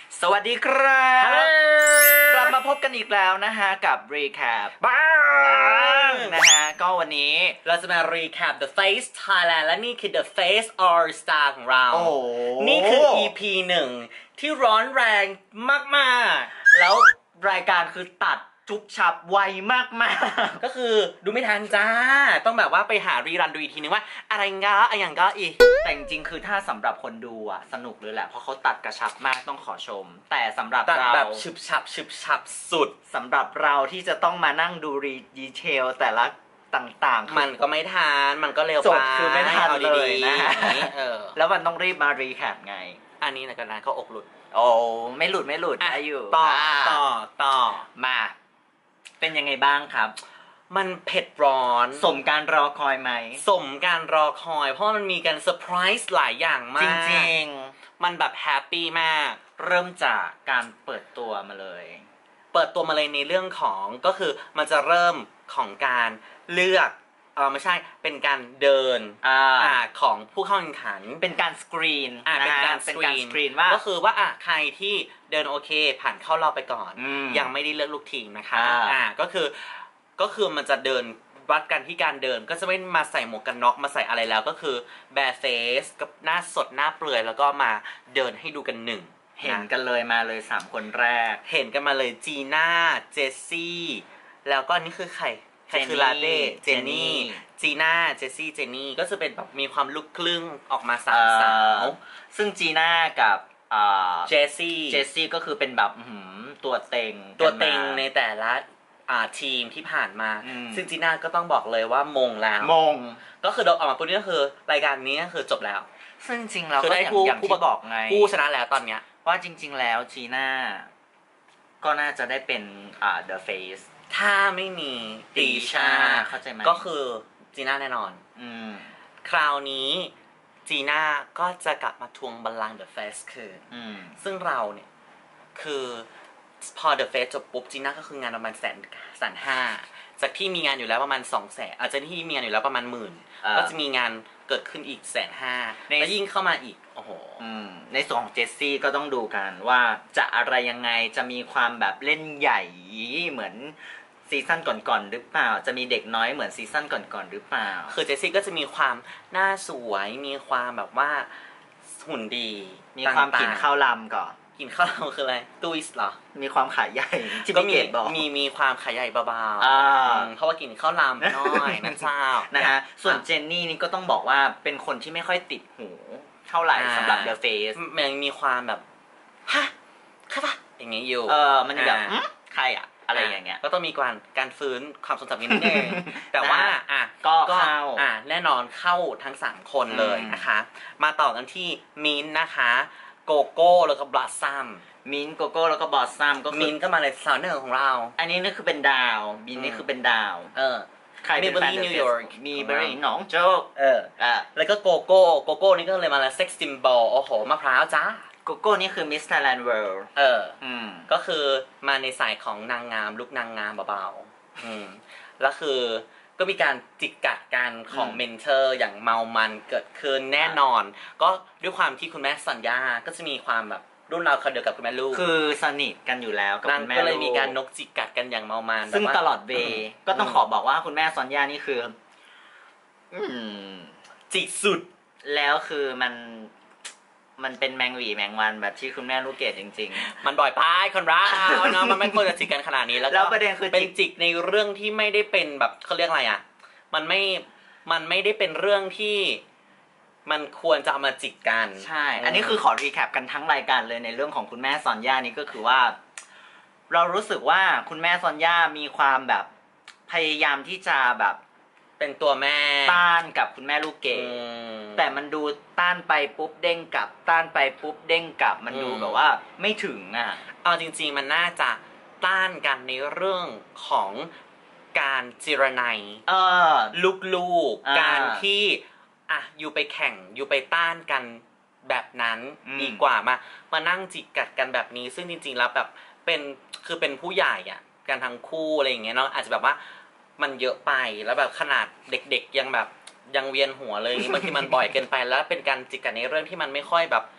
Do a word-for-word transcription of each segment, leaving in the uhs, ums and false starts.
สวัสดีครับกลับมาพบกันอีกแล้วนะฮะกับ Recap บ้างนะฮะก็วันนี้เราจะมา Recap The Face Thailand และนี่คือ The Face All Star ของเราโอ้นี่คือ อี พี หนึ่งที่ร้อนแรงมากๆแล้วรายการคือตัดจุบฉับไวมากๆก็คือดูไม่ทันจ้าต้องแบบว่าไปหารีรันดูอีกทีนึงว่าอะไรงะอะไรอย่างก็อีแต่จริงๆคือถ้าสำหรับคนดูอ่ะสนุกเลยแหละเพราะเขาตัดกระชับมากต้องขอชมแต่สำหรับเราแบบฉึบฉับฉึบฉับสุดสำหรับเราที่จะต้องมานั่งดูรีดีเทลแต่ละต่างๆมันก็ไม่ทันมันก็เร็วไปจบคือไม่ทันเลยนะเออแล้วมันต้องรีบมารีแคปไงอันนี้นะกันนะเขาอกหลุดโอ้ไม่หลุดไม่หลุดอายุต่อต่อต่อมาเป็นยังไงบ้างครับมันเผ็ดร้อนสมการรอคอยไหมสมการรอคอยเพราะมันมีการเซอร์ไพรส์หลายอย่างมากจริงๆมันแบบแฮปปี้มากเริ่มจากการเปิดตัวมาเลยเปิดตัวมาเลยในเรื่องของก็คือมันจะเริ่มของการเลือกเออไม่ใช่เป็นการเดินอ่าของผู้เข้าแข่งขันเป็นการสกรีนอ่าเป็นการสกรีนว่าก็คือว่าอ่ะใครที่เดินโอเคผ่านเข้ารอบไปก่อนยังไม่ได้เลือกลูกทีมนะคะอ่าก็คือก็คือมันจะเดินวัดกันที่การเดินก็จะไม่มาใส่หมวกกันน็อกมาใส่อะไรแล้วก็คือแบร์เฟสกับหน้าสดหน้าเปลือยแล้วก็มาเดินให้ดูกันหนึ่งเห็นกันเลยมาเลยสามคนแรกเห็นกันมาเลยจีน่าเจสซี่แล้วก็นี่คือใครคือลาเต้เจนนี่จีน่าเจสซี่เจนนี่ก็จะเป็นแบบมีความลูกครึ่งออกมาสามสาวซึ่งจีน่ากับเจสซี่เจสซี่ก็คือเป็นแบบตัวเต็งตัวเต็งในแต่ละทีมที่ผ่านมาซึ่งจีน่าก็ต้องบอกเลยว่ามงแล้วมงก็คือเราออกมาปุ๊บนี่ก็คือรายการนี้ก็คือจบแล้วซึ่งจริงเราก็อย่างที่บอกไงผู้ชนะแล้วตอนเนี้ยว่าจริงๆแล้วจีน่าก็น่าจะได้เป็นอ่า The Face ถ้าไม่มีตีชาเข้าใจไหมก็คือจีน่าแน่นอนอืมคราวนี้จีน่าก็จะกลับมาทวงบัลลังก์ The Face คืนซึ่งเราเนี่ยคือพอ The Face จบปุ๊บจีน่าก็คืองานประมาณแสนแสนห้าจากที่มีงานอยู่แล้วประมาณสองแสนอาจจะที่มีงานอยู่แล้วประมาณหมื่นก็จะมีงานเกิดขึ้นอีกแสนห้าแล้วยิ่งเข้ามาอีกโอ้โหในส่วนของเจสซี่ก็ต้องดูกันว่าจะอะไรยังไงจะมีความแบบเล่นใหญ่เหมือนซีซั่นก่อนๆหรือเปล่าจะมีเด็กน้อยเหมือนซีซั่นก่อนๆหรือเปล่าคือเจสซี่ก็จะมีความหน้าสวยมีความแบบว่าหุ่นดีมีความกินข้าวลำก่อนกินข้าวลำคืออะไรตุ้ยส์เหรอมีความขาใหญ่ที่พี่เกดบอกมีมีความขาใหญ่เบาๆเพราะว่ากินข้าวลำน้อยนะเจ้านะฮะส่วนเจนนี่นี่ก็ต้องบอกว่าเป็นคนที่ไม่ค่อยติดหูเท่าไหร่สำหรับ The Face มันมีความแบบฮะค่ะปะอย่างงี้อยู่เออมันแบบใครอะอะไรอย่างเงี้ยก็ต้องมีการการฟื้นความทรงจำนิดนึงแต่ว่าอ่ะก็เข้าอ่ะแน่นอนเข้าทั้งสามคนเลยนะคะมาต่อกันที่มินนะคะโกโก้แล้วก็บลัซซัมมินโกโก้แล้วก็บลัซซัมก็มินก็มาเลยสาวเนอร์ของเราอันนี้นี่คือเป็นดาวมินนี่คือเป็นดาวเออใครเป็นแฟนนิวยอร์กมีเบอร์รี่หนองโจ๊กเอออ่ะแล้วก็โกโก้โกโก้นี่ก็เลยมาแล้วเซ็กซ์ซิมบอลโอ้โหมะพร้าวจ้าโกโก้นี่คือมิสไทยแลนด์เวิลด์เอออืมก็คือมาในสายของนางงามลุกนางงามเบาๆอืมแล้วคือก็มีการจิกกัดกันของเมนเทอร์อย่างเมามันเกิดขึ้นแน่นอนก็ด้วยความที่คุณแม่สัญญาก็จะมีความแบบรุ่นราวคราวเดียวกับคุณแม่ลูกคือสนิทกันอยู่แล้วกับคุณแม่ลูกก็เลยมีการนกจิกกัดกันอย่างเมามันซึ่งตลอดเวย์ก็ต้องขอบอกว่าคุณแม่สัญญานี่คืออืมจิกสุดแล้วคือมันมันเป็นแมงหวีแมงวันแบบที่คุณแม่ลูกเกดจริงๆมันบ่อยไปคนรักเนาะมันไม่ควรจะจิกกันขนาดนี้แล้วแล้วประเด็นคือเป็นจิกในเรื่องที่ไม่ได้เป็นแบบเขาเรียกอะไรอ่ะมันไม่มันไม่ได้เป็นเรื่องที่มันควรจะเอามาจิกกันใช่อันนี้คือขอรีแคปกันทั้งรายการเลยในเรื่องของคุณแม่ซอนย่านี่ก็คือว่าเรารู้สึกว่าคุณแม่ซอนย่ามีความแบบพยายามที่จะแบบเป็นตัวแม่ต้านกับคุณแม่ลูกเกดแต่มันดูต้านไปปุ๊บเด้งกลับต้านไปปุ๊บเด้งกลับมันดูแบบว่าไม่ถึงอ่ะเอาจริงๆมันน่าจะต้านกันในเรื่องของการจิรนัยลูกๆการที่อ่ะอยู่ไปแข่งอยู่ไปต้านกันแบบนั้นดีกว่ามามานั่งจิกกัดกันแบบนี้ซึ่งจริงๆแล้วแบบเป็นคือเป็นผู้ใหญ่อ่ะกันทั้งคู่อะไรอย่างเงี้ยเนาะอาจจะแบบว่ามันเยอะไปแล้วแบบขนาดเด็กๆยังแบบยังเวียนหัวเลยบางทีมันบ่อยเกินไปแล้วเป็นการจิกกัดในเรื่องที่มันไม่ค่อยแบบ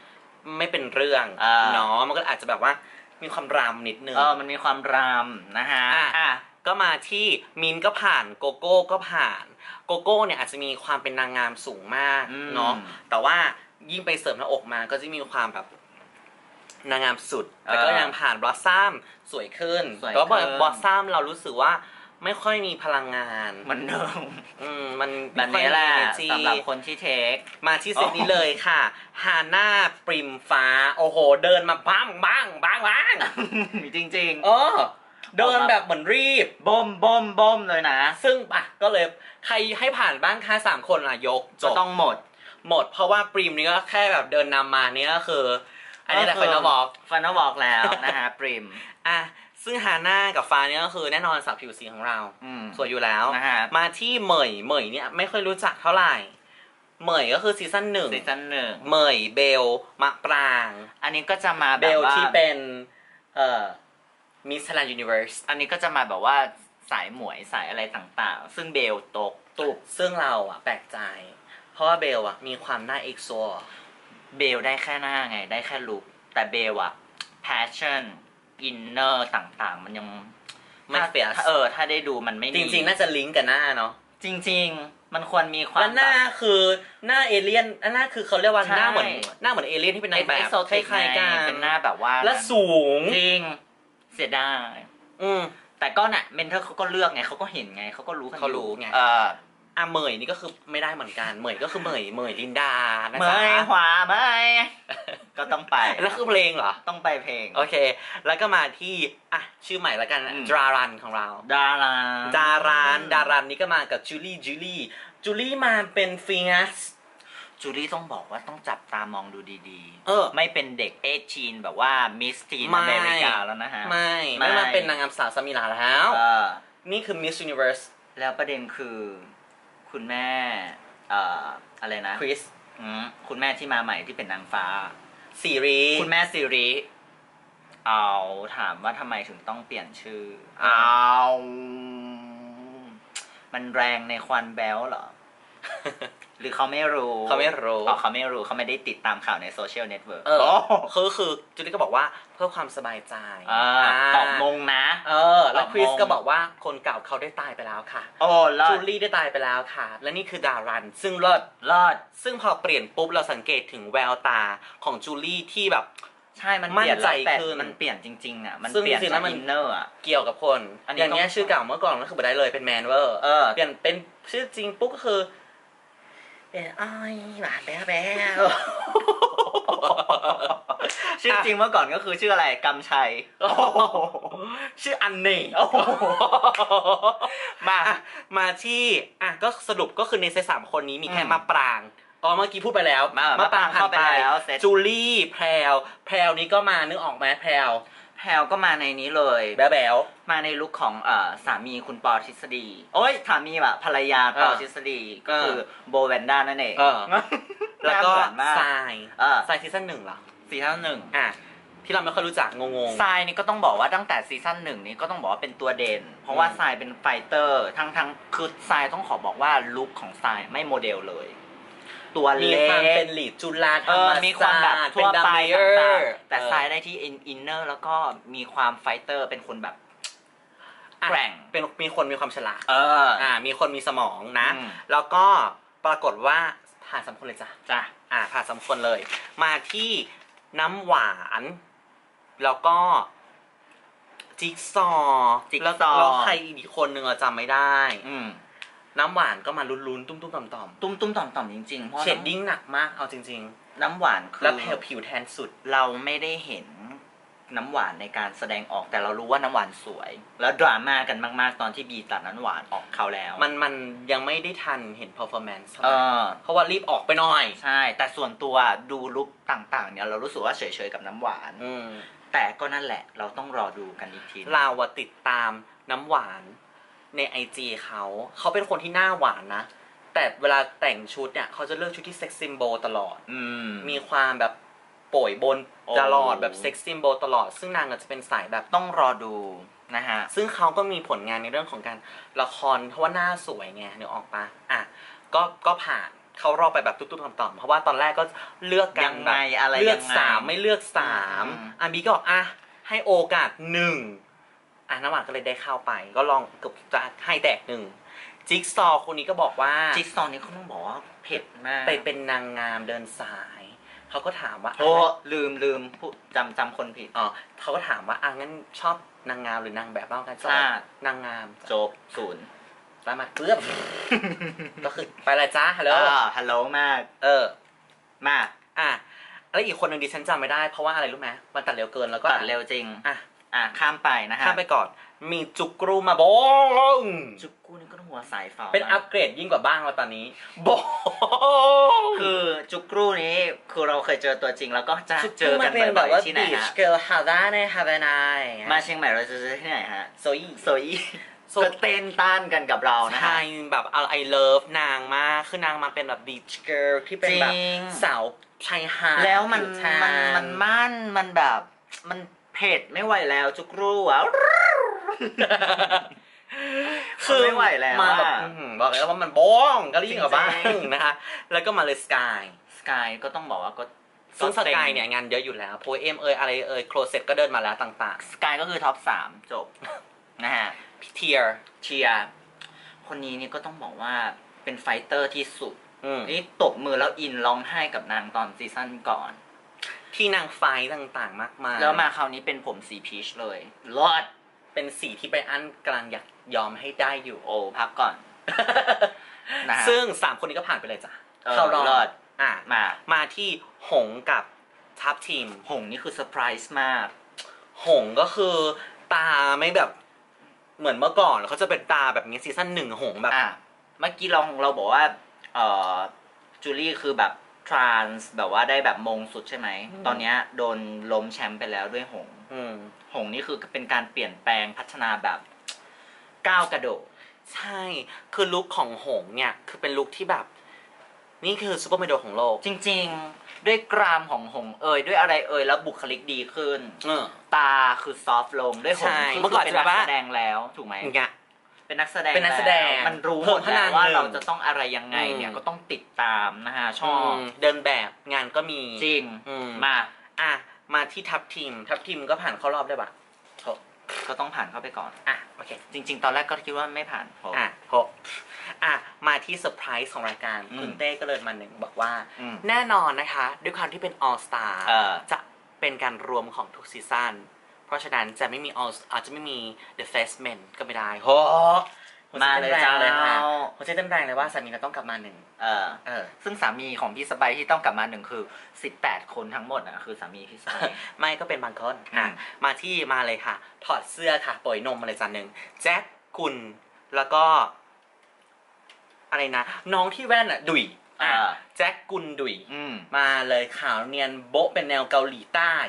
ไม่เป็นเรื่องเนาะมันก็อาจจะแบบว่ามีความรามนิดนึงเออมันมีความรามนะฮะอ่ะก็มาที่มินก็ผ่านโกโก้ก็ผ่านโกโก้เนี่ยอาจจะมีความเป็นนางงามสูงมากเนาะแต่ว่ายิ่งไปเสริมหน้าอกมาก็จะมีความแบบนางงามสุดแต่ก็ยังผ่านบลอสซัมสวยขึ้นแต่ว่าบลอสซัมเรารู้สึกว่าไม่ค่อยมีพลังงานมันเดิมอืมมันแบบนี้แหละสำหรับคนที่เทคมาที่เซตนี้เลยค่ะฮาน่าปริมฟ้าโอ้โหเดินมาบ้างบ้างบ้างบ้างจริงๆเออเดินแบบเหมือนรีบบ่มบ่มบ่มเลยนะซึ่งอ่ะก็เลยใครให้ผ่านบ้างคะสามคนอ่ะยกจะต้องหมดหมดเพราะว่าปริมนี่ก็แค่แบบเดินนำมานี่ก็คืออันนี้แหละไฟนอลวอล์กไฟนอลวอล์กแล้วนะฮะปริมอ่ะซึ่งฮาน่ากับฟ้านี่ก็คือแน่นอนสาวผิวสีของเราสวยอยู่แล้วมาที่เหมยเหมยเนี่ยไม่ค่อยรู้จักเท่าไหร่เหมยก็คือซีซั่นหนึ่งซีซั่นหนึ่งเหมยเบลมะปรางอันนี้ก็จะมาเบลที่เป็นเอ่อมิสไทยแลนด์ยูนิเวอร์สอันนี้ก็จะมาแบบว่าสายหมวยสายอะไรต่างๆซึ่งเบลตกตุบซึ่งเราอ่ะแปลกใจเพราะว่าเบลอ่ะมีความน่าเอ็กโซเบลได้แค่หน้าไงได้แค่ลุคแต่เบลอ่ะ passion อินเนอร์ต่างๆมันยังไม่เฟียสเออถ้าได้ดูมันไม่มีจริงๆน่าจะลิงก์กับหน้าเนาะจริงๆมันควรมีความแล้วหน้าคือหน้าเอเลี่ยนหน้าคือเขาเรียกว่าหน้าเหมือนหน้าเหมือนเอเลี่ยนที่เป็นนางแบบคล้ายๆกันเป็นหน้าแบบว่าและสูงจริงเสียดายอืมแต่ก็น่ะเมนเทอร์เขาก็เลือกไงเขาก็เห็นไงเขาก็รู้เขารู้ไงเอออ่ะเหมยนี่ก็คือไม่ได้เหมือนกันเหมยก็คือเหมยเหมยลินดานะจ๊ะเหมยขวาเหมยก็ต้องไปแล้วคือเพลงเหรอต้องไปเพลงโอเคแล้วก็มาที่อ่ะชื่อใหม่แล้วกันดารันของเราดารันดารันดารันนี่ก็มากับจูลี่จูลี่จูลี่มาเป็นฟีนัสจูลี่ต้องบอกว่าต้องจับตามองดูดีๆเออไม่เป็นเด็กเอทีนแบบว่ามิสทีนอเมริกาแล้วนะฮะไม่ไม่มาเป็นนางงามสาวสมิลาแล้วนี่คือมิสยูนิเวอร์สแล้วประเด็นคือคุณแม่เอ่ออะไรนะคริสคุณแม่ที่มาใหม่ที่เป็นนางฟ้าซีรีคุณแม่ซีรีเอาถามว่าทำไมถึงต้องเปลี่ยนชื่อเอามันแรงในควันแบลเหรอหรือเขาไม่รู้เขาไม่รู้อ๋อเขาไม่รู้เขาไม่ได้ติดตามข่าวในโซเชียลเน็ตเวิร์กคือคือจูลี่ก็บอกว่าเพื่อความสบายใจตอบงงนะเออแล้วคริสก็บอกว่าคนเก่าเขาได้ตายไปแล้วค่ะโอ้จูลี่ได้ตายไปแล้วค่ะและนี่คือดารันซึ่งเลิศเลิศซึ่งพอเปลี่ยนปุ๊บเราสังเกตถึงแววตาของจูลี่ที่แบบใช่มันเปลี่ยนใจขึ้นมันเปลี่ยนจริงๆอ่ะมันเปลี่ยนจากอินเนอร์อ่ะเกี่ยวกับคนอย่างนี้ชื่อเก่าเมื่อก่อนก็คือไม่ได้เลยเป็นแมนเวอร์เปลี่ยนเป็นชื่อจริงปุ๊บก็คือเอ้ยหวานแบ๊ะแบ๊ะชื่อจริงเมื่อก่อนก็คือชื่ออะไรกำชัยชื่ออันเน่มามาที่อ่ะก็สรุปก็คือในเซตสามคนนี้มีแค่มะปรางอ๋อเมื่อกี้พูดไปแล้วมะปรางเข้าไปแล้วจูลี่แพรวแพรวนี้ก็มานึกออกไหมแพรวแพรวก็มาในนี้เลยแบ๊วแบ๊วมาในลุคของเอ่อสามีคุณปอทฤษฎีโอ้ยสามีแบบภรรยาปอทฤษฎีก็คือโบแวนด้านั่นเองแล้วก็ทรายทรายซีซั่นหนึ่งเหรอซีซั่นหนึ่งอ่ะที่เราไม่ค่อยรู้จักงงๆทรายนี่ก็ต้องบอกว่าตั้งแต่ซีซั่นหนึ่งนี้ก็ต้องบอกว่าเป็นตัวเด่นเพราะว่าทรายเป็นไฟเตอร์ทั้งทั้งคือทรายต้องขอบอกว่าลุคของทรายไม่โมเดลเลยตัวเล็กมีความเป็นหลีดจุฬาธรรมศาสตร์มีความแบบทั่วไปต่างๆแต่ทรายได้ที่อินเนอร์แล้วก็มีความไฟเตอร์เป็นคนแบบแกร่งเป็นมีคนมีความฉลาดเอออ่ามีคนมีสมองนะแล้วก็ปรากฏว่าผ่านสามคนเลยจ้ะจ้ะอ่าผ่านสามคนเลยมาที่น้ำหวานแล้วก็จิ๊กซอจิ๊กซอแล้วใครอีกคนนึงเราจำไม่ได้อืมน้ำหวานก็มาลุ้นๆตุ้มๆต่อมๆตุ้มๆต่อมๆจริงๆเพราะเชดดิ้งหนักมากเอาจริงๆน้ำหวานคือแล้วผิวแทนสุดเราไม่ได้เห็นน้ำหวานในการแสดงออกแต่เรารู้ว่าน้ำหวานสวยแล้วดราม่ากันมากๆตอนที่บีตัดน้ำหวานออกเขาแล้วมันมันยังไม่ได้ทันเห็น performance เออเพราะว่ารีบออกไปหน่อยใช่แต่ส่วนตัวดูลุคต่างๆเนี่ยเรารู้สึกว่าเฉยๆกับน้ำหวานแต่ก็นั่นแหละเราต้องรอดูกันอีกทีเราติดตามน้ำหวานใน ไอ จี เขาเขาเป็นคนที่หน้าหวานนะแต่เวลาแต่งชุดเนี่ยเขาจะเลือกชุดที่เซ็กซ์ซิมโบลตลอดมีความแบบโป่ยบนตลอดแบบเซ็กซ์ซิมโบลตลอดซึ่งนางจะเป็นสายแบบต้องรอดูนะฮะซึ่งเขาก็มีผลงานในเรื่องของการละครเพราะว่าหน้าสวยไงนึกออกปะอ่ะก็ก็ผ่านเข้ารอบไปแบบตุ๊บๆต่อมๆเพราะว่าตอนแรกก็เลือกกันแบบเลือกสามไม่เลือกสามอันบีก็บอกอ่ะให้โอกาสหนึ่งอ่ะน้ำหวานก็เลยได้เข้าไปก็ลองเกือบจะให้แตกหนึ่งจิ๊กซอคนนี้ก็บอกว่าจิ๊กซอนี้เขาต้องบอกว่าเผ็ดมากไปเป็นนางงามเดินสายเขาก็ถามว่าโอ้ลืมลืมพูดจำจำคนผิดอ๋อเขาก็ถามว่าอ่ะงั้นชอบนางงามหรือนางแบบบ้างกันชอบนางงามจบศูนย์ไปมาเกือบก็คือไปเลยจ้าฮัลโหลฮัลโหลมากเออมาอ่ะแล้วอีกคนหนึ่งดิฉันจำไม่ได้เพราะว่าอะไรรู้ไหมมันตัดเร็วเกินแล้วก็ตัดเร็วจริงอ่ะอ่ะข้ามไปนะฮะข้ามไปก่อนมีจุกรูมาบงจุกรูนี่ก็ต้องหัวสายฟ้าเป็นอัปเกรดยิ่งกว่าบ้างแล้วตอนนี้บงคือจุกรูนี้คือเราเคยเจอตัวจริงแล้วก็จะเจอกันบ่อยๆที่ไหนฮะเกิร์ลฮาดาในฮาเวนายมาเชียงใหม่เราจะเจอที่ไหนฮะโซอี้โซอี้ก็เต้นต้านกันกับเรานะใช่แบบไอเลิฟนางมากคือนางมาเป็นแบบบีชเกิร์ลที่เป็นแบบสาวชายหาดแล้วมันมันมันมั่นมันแบบมันเผ็ดไม่ไหวแล้วจุกรูอ่ะคือไม่ไหวแล้วมาแบบบอกเลยว่ามันบ้องก็ยิ่งกว่าบ้างนะคะแล้วก็มาเลยสกายสกายก็ต้องบอกว่าก็ซึ่งสกายเนี่ยงานเยอะอยู่แล้วโพเอมเอยอะไรเอยโคลเซ็ตก็เดินมาแล้วต่างๆสกายก็คือท็อปสามจบนะฮะเทียร์เทียร์คนนี้นี่ก็ต้องบอกว่าเป็นไฟเตอร์ที่สุดนี่ตบมือแล้วอินร้องไห้กับนางตอนซีซั่นก่อนที่นางไฟต่างๆมากมายแล้วมาคราวนี้เป็นผมสีพีชเลยรอดเป็นสีที่ไปอันกลางอยากยอมให้ได้อยู่โอ้พักก่อนนะซึ่งสามคนนี้ก็ผ่านไปเลยจ้ะเข้ารอบอ่ะมามาที่หงกับทัพทีมหงนี่คือเซอร์ไพรส์มากหงก็คือตาไม่แบบเหมือนเมื่อก่อนเขาจะเป็นตาแบบนี้ซีซั่นหนึ่งหงแบบอ่ะเมื่อกี้เราเราบอกว่าเอ่อจูลี่คือแบบทรานส์แบบว่าได้แบบมงสุดใช่ไหมตอนนี้โดนล้มแชมป์ไปแล้วด้วยหงหงนี่คือเป็นการเปลี่ยนแปลงพัฒนาแบบก้าวกระโดดใช่คือลุคของหงเนี่ยคือเป็นลุคที่แบบนี่คือซูเปอร์โมเดลของโลกจริงๆด้วยกรามของหงเอยด้วยอะไรเอยแล้วบุคลิกดีขึ้นตาคือซอฟต์ลงด้วยหงคือเป็นนักแสดงแล้วถูกไหมเป็นนักแสดงเป็นนักแสดงมันรู้หมดแล้วว่าเราจะต้องอะไรยังไงเนี่ยก็ต้องติดตามนะฮะชอบเดินแบบงานก็มีจริงมาอ่ะมาที่ทัพทีมทัพทีมก็ผ่านเข้ารอบได้ปะก็ต้องผ่านเข้าไปก่อนอ่ะโอเคจริงๆตอนแรกก็คิดว่าไม่ผ่านอ่ะหกอ่ะมาที่เซอร์ไพรส์ของรายการคุณเต้ก็เลยมาหนึ่งบอกว่าแน่นอนนะคะด้วยความที่เป็น All Star จะเป็นการรวมของทุกซีซั่นเพราะฉะนั้นจะไม่มี All อาจจะไม่มี The First Men ก็ไม่ได้โหมาเลยจ้าเลยค่ะเขาใช้เต็มแรงเลยว่าสามีเราต้องกลับมาหนึ่งเออเออซึ่งสามีของพี่สไปที่ต้องกลับมาหนึ่งคือสิบแปดคนทั้งหมดอ่ะคือสามีพี่สไปไม่ก็เป็นบางคนอ่ะมาที่มาเลยค่ะถอดเสื้อค่ะปล่อยนมมาเลยจานหนึ่งแจ็คกุลแล้วก็อะไรนะน้องที่แว่นอ่ะดุยอ่ะแจ็คกุลดุยมาเลยขาวเนียนโบ๊ะเป็นแนวเกาหลีใต้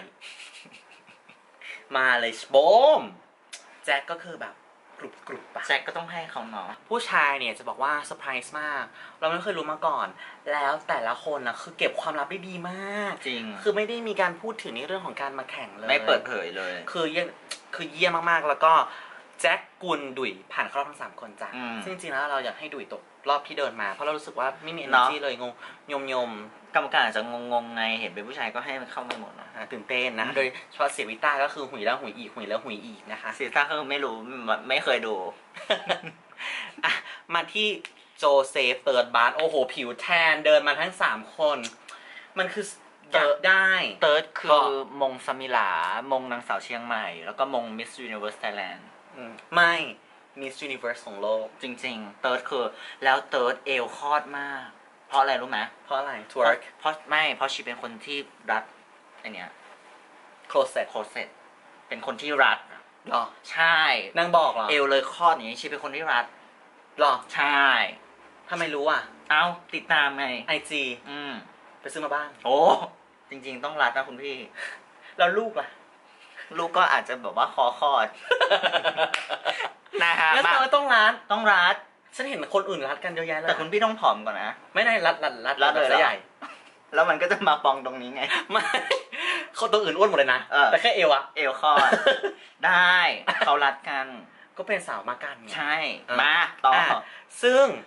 มาเลยโบมแจ็คก็คือแบบกรุบกรุบปะแจ็คก็ต้องให้เขาเนาะผู้ชายเนี่ยจะบอกว่าเซอร์ไพรส์มากเราไม่เคยรู้มาก่อนแล้วแต่ละคนนะคือเก็บความลับได้ดีมากจริงคือไม่ได้มีการพูดถึงในเรื่องของการมาแข่งเลยไม่เปิดเผยเลยคือเยี่ยมคือเยี่ยมมากๆแล้วก็แจ็คกุลดุยผ่านเข้ารอบทั้งสามคนจ้ะซึ่งจริงๆแล้วเราอยากให้ดุยตกรอบที่เดินมาเพราะเรารู้สึกว่าไม่มี energy เลยงงยมยมกรรมการอาจจะงงๆไงเห็นเป็นผู้ชายก็ให้มันเข้าไม่หมดเนาะตื่นเต้นนะโดยเฉพาะเสียวิต้าก็คือหุยแล้วหุยอีกหุยแล้วหุยอีกนะคะเสียวิต้าก็ไม่รู้ไม่เคยดูอ่ะมาที่โจเซฟเติร์ดบาร์โอ้โหผิวแทนเดินมาทั้งสามคนมันคือเติร์ดได้เติร์ดคือมงสมิลามงนางสาวเชียงใหม่แล้วก็มง Miss Universe Thailand ไม่ Miss Universe ของโลกจริงๆเติร์ดคือแล้วเติร์ดเอวคอดมากเพราะอะไรรู้ไหมเพราะอะไร twerk เพราะไม่เพราะชีเป็นคนที่รัดไอเนี้ย closet closet เป็นคนที่รัดหรอใช่นางบอกเหรอเอวเลยคอดอย่างนี้ชีเป็นคนที่รัดหรอใช่ทำไมรู้อ่ะเอาติดตามไงไอ จีอืมไปซื้อมาบ้างโอ้จริงๆต้องรัดนะคุณพี่แล้วลูกล่ะลูกก็อาจจะแบบว่าคอคอดนะฮะแล้วเราต้องรัดต้องรัดฉันเห็นคนอื่นรัดกันเยอะแยะเลยแต่คุณพี่ต้องผอมก่อนนะไม่ได้รัดรัดรัดรัดเลยใหญ่แล้วมันก็จะมาปองตรงนี้ไงไม่เขาตัวอื่นอ้วนหมดเลยนะแต่แค่เอวอะเอวคอดได้เขารัดกันก็เป็นสาวมากันใช่มาต่อซึ่ง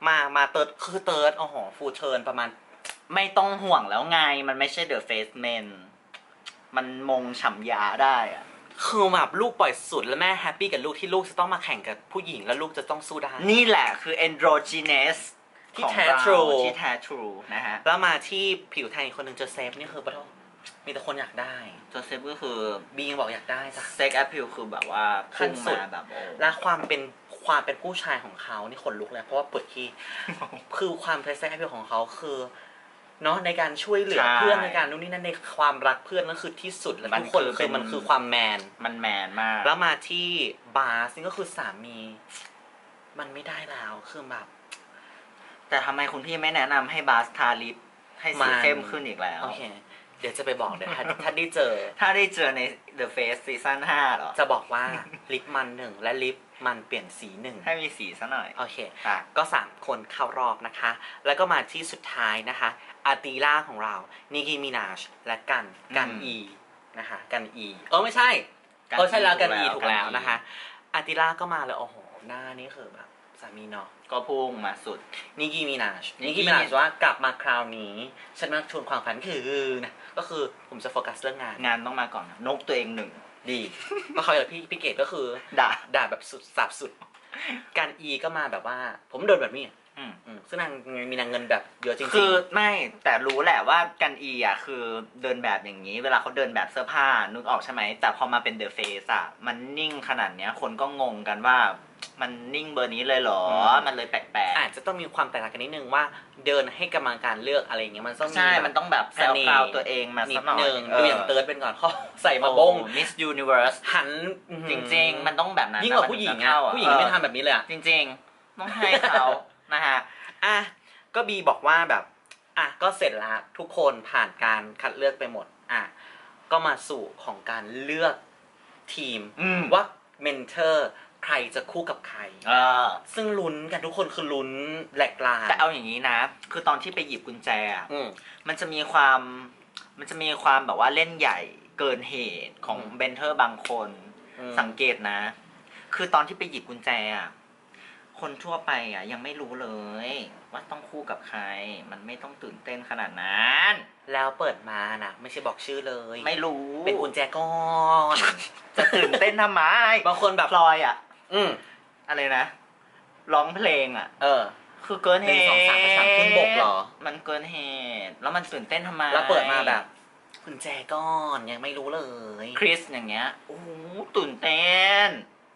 มามาเติร์ดคือเติร์ดโอ้โหฟูเทิร์นประมาณไม่ต้องห่วงแล้วไงมันไม่ใช่เดอะเฟสเมนมันมงฉ่ำยาได้อะคือแบบลูกปล่อยสุดแล้วแม่แฮปปี้กับลูกที่ลูกจะต้องมาแข่งกับผู้หญิงแล้วลูกจะต้องสู้ได้นี่แหละคือ androgynous ที่แท้ทรูที่แท้ทรูนะฮะแล้วมาที่ผิวแทนอีกคนหนึ่งโจเซฟนี่คือปะท้อมีแต่คนอยากได้โจเซฟก็คือบีบอกอยากได้จ้ะเซ็กแอพพิลคือแบบว่าขั้นสุดแบบโอ้และความเป็นความเป็นผู้ชายของเขานี่ขนลุกเลยเพราะว่าปวดขี้คือความเพรสเซนต์แอพพิลของเขาคือเนาะในการช่วยเหลือเพื่อนในการนู่นนี่นั่นในความรักเพื่อนนั่นคือที่สุดแล้วทุกคนคือมันคือความแมนมันแมนมากแล้วมาที่บาสนี่ก็คือสามีมันไม่ได้แล้วคือแบบแต่ทำไมคุณพี่ไม่แนะนำให้บาสทาลิปให้สีเข้มขึ้นอีกแล้วโอเคเดี๋ยวจะไปบอกเดี๋ยวถ้าได้เจอถ้าได้เจอใน The Face ซีซั่นห้าหรอจะบอกว่าลิปมันหนึ่งและลิปมันเปลี่ยนสีหนึ่งให้มีสีซะหน่อยโอเคก็สามคนเข้ารอบนะคะแล้วก็มาที่สุดท้ายนะคะอาร์ตีล่าของเรานิกกี้มินาชและกันกันอีนะคะกันอีเออไม่ใช่เออใช่แล้วกันอีถูกแล้วนะคะอาร์ตีล่าก็มาเลยโอ้โหหน้านี่คือแบบสามีเนาะก็พุ่งมาสุดนิกกี้มินาชนิกกี้มินาชว่ากลับมาคราวนี้ฉันมาชวนความฝันคือนะก็คือผมจะโฟกัสเรื่องงานงานต้องมาก่อนนกตัวเองหนึ่งดีก็เขาอย่างพี่พี่เกดก็คือด่าด่าแบบสุดสับสุดการอีก็มาแบบว่าผมโดนแบบนี้ซึ่งนางมีนางเงินแบบเยอะจริงๆคือไม่แต่รู้แหละว่ากันอีอ่ะคือเดินแบบอย่างนี้เวลาเขาเดินแบบเสื้อผ้านึกออกใช่ไหมแต่พอมาเป็นเดอะเฟสอ่ะมันนิ่งขนาดเนี้ยคนก็งงกันว่ามันนิ่งเบอร์นี้เลยเหรอมันเลยแปลกๆอาจจะต้องมีความแตกต่างกันนิดนึงว่าเดินให้กรรมการเลือกอะไรอย่างเงี้ยมันต้องใช่มันต้องแบบแซวคราวตัวเองมาสักหน่อยดูอย่างเติร์ดเป็นก่อนเขาใส่มาบง Miss Universe หันจริงๆมันต้องแบบนั้นยิ่งกว่าผู้หญิงอ่ะผู้หญิงไม่ทำแบบนี้เลยอ่ะจริงๆต้องให้เขานะฮะอ่ะก็บีบอกว่าแบบอ่ะก็เสร็จแล้วทุกคนผ่านการคัดเลือกไปหมดอ่ะก็มาสู่ของการเลือกทีมว่าเมนเทอร์ใครจะคู่กับใครซึ่งลุ้นกันทุกคนคือลุ้นแหลกลาแต่เอาอย่างนี้นะคือตอนที่ไปหยิบกุญแจมันจะมีความมันจะมีความแบบว่าเล่นใหญ่เกินเหตุของเมนเทอร์บางคนสังเกตนะคือตอนที่ไปหยิบกุญแจอ่ะคนทั่วไปอ่ะยังไม่รู้เลยว่าต้องคู่กับใครมันไม่ต้องตื่นเต้นขนาดนั้นแล้วเปิดมานะไม่ใช่บอกชื่อเลยไม่รู้เป็นกุญแจก้อนจะตื่นเต้นทำไมบางคนแบบพลอยอ่ะอืมอะไรนะร้องเพลงอ่ะเออคือเกินเหตุสองสามภาษาขึ้นบกหรอมันเกินเหตุแล้วมันตื่นเต้นทำไมแล้วเปิดมาแบบกุญแจก้อนยังไม่รู้เลยคริสอย่างเงี้ยโอ้ตื่นเต้น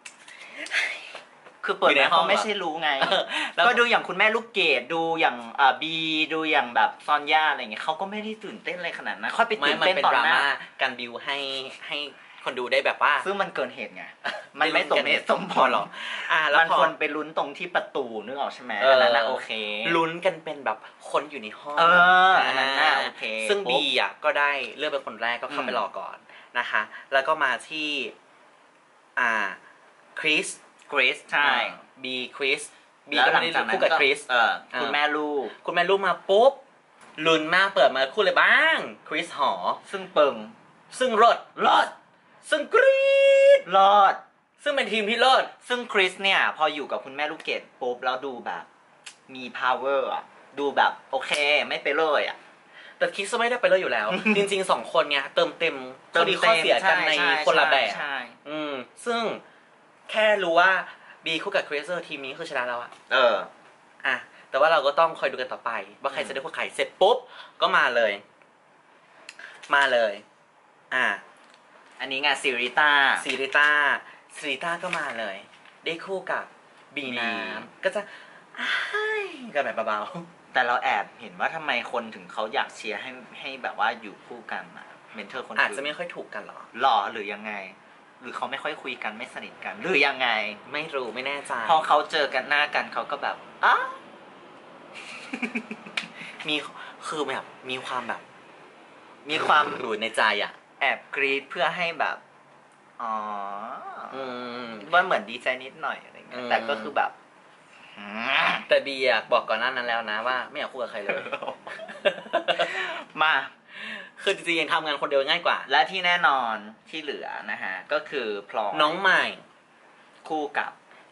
คือเปิดมาเขาไม่ใช่รู้ไงก็ดูอย่างคุณแม่ลูกเกดดูอย่างอ่าบีดูอย่างแบบซอนย่าอะไรเงี้ยเขาก็ไม่ได้ตื่นเต้นอะไรขนาดนั้นค่อยไปตื่นเต้นตอนหน้าการบิวให้ให้คนดูได้แบบว่าซึ่งมันเกินเหตุไงมันไม่สมเหตุสมผลหรอกอ่าแล้วคนไปลุ้นตรงที่ประตูนึกออกใช่ไหมอันนั้นน่ะโอเคลุ้นกันเป็นแบบคนอยู่ในห้องเอออันนั้นน่ะโอเคซึ่งบีอ่ะก็ได้เลือกเป็นคนแรกก็เข้าไปรอก่อนนะคะแล้วก็มาที่อ่าคริสคริสใช่บีคริสบีก็ไม่ได้คู่กับคริสเออคุณแม่ลูกคุณแม่ลูกมาปุ๊บลุ้นมากเปิดมาคู่เลยบ้างคริสหอซึ่งเปิงซึ่งรอดรอดซึ่งกรี๊ดรอดซึ่งเป็นทีมที่รอดซึ่งคริสเนี่ยพออยู่กับคุณแม่ลูกเกดปุ๊บแล้วดูแบบมี power อ่ะดูแบบโอเคไม่ไปเลยอ่ะแต่คริสไม่ได้ไปเลยอยู่แล้ว จริงๆสองคนเนี่ยเติมเต็มข้อดีข้อเสียกันในคนละแบบอืมซึ่งแค่รู้ว่าบีคู่กับคริสเซอร์ทีมนี้คือชนะแล้วอ่ะเอออ่ะแต่ว่าเราก็ต้องคอยดูกันต่อไปว่าใครจะได้คู่ใครเสร็จปุ๊บก็มาเลยมาเลยอ่ะอันนี้ไงซิริต้าซิริต้าซิริต้าก็มาเลยได้คู่กับบีน้ำก็จะกันแบบเบาๆแต่เราแอบเห็นว่าทำไมคนถึงเขาอยากเชียร์ให้ให้แบบว่าอยู่คู่กันอะเมนเทอร์คนอาจจะไม่ค่อยถูกกันหรอหรอหรือยังไงหรือเขาไม่ค่อยคุยกันไม่สนิทกันหรือยังไงไม่รู้ไม่แน่ใจพอเขาเจอกันหน้ากันเขาก็แบบอ้ามีคือแบบมีความแบบมีความรู้ในใจอ่ะแอบกรี๊ดเพื่อให้แบบอ๋อว่าเหมือนดีใจนิดหน่อยอะไรเงี้ยแต่ก็คือแบบแต่บีอยากบอกก่อนหน้านั้นแล้วนะว่าไม่อยากคู่กับใครเลยมาคือจริงๆยังทำงานคนเดียวง่ายกว่าและที่แน่นอนที่เหลือนะฮะก็คือพลอยน้องใหม่คู่กับ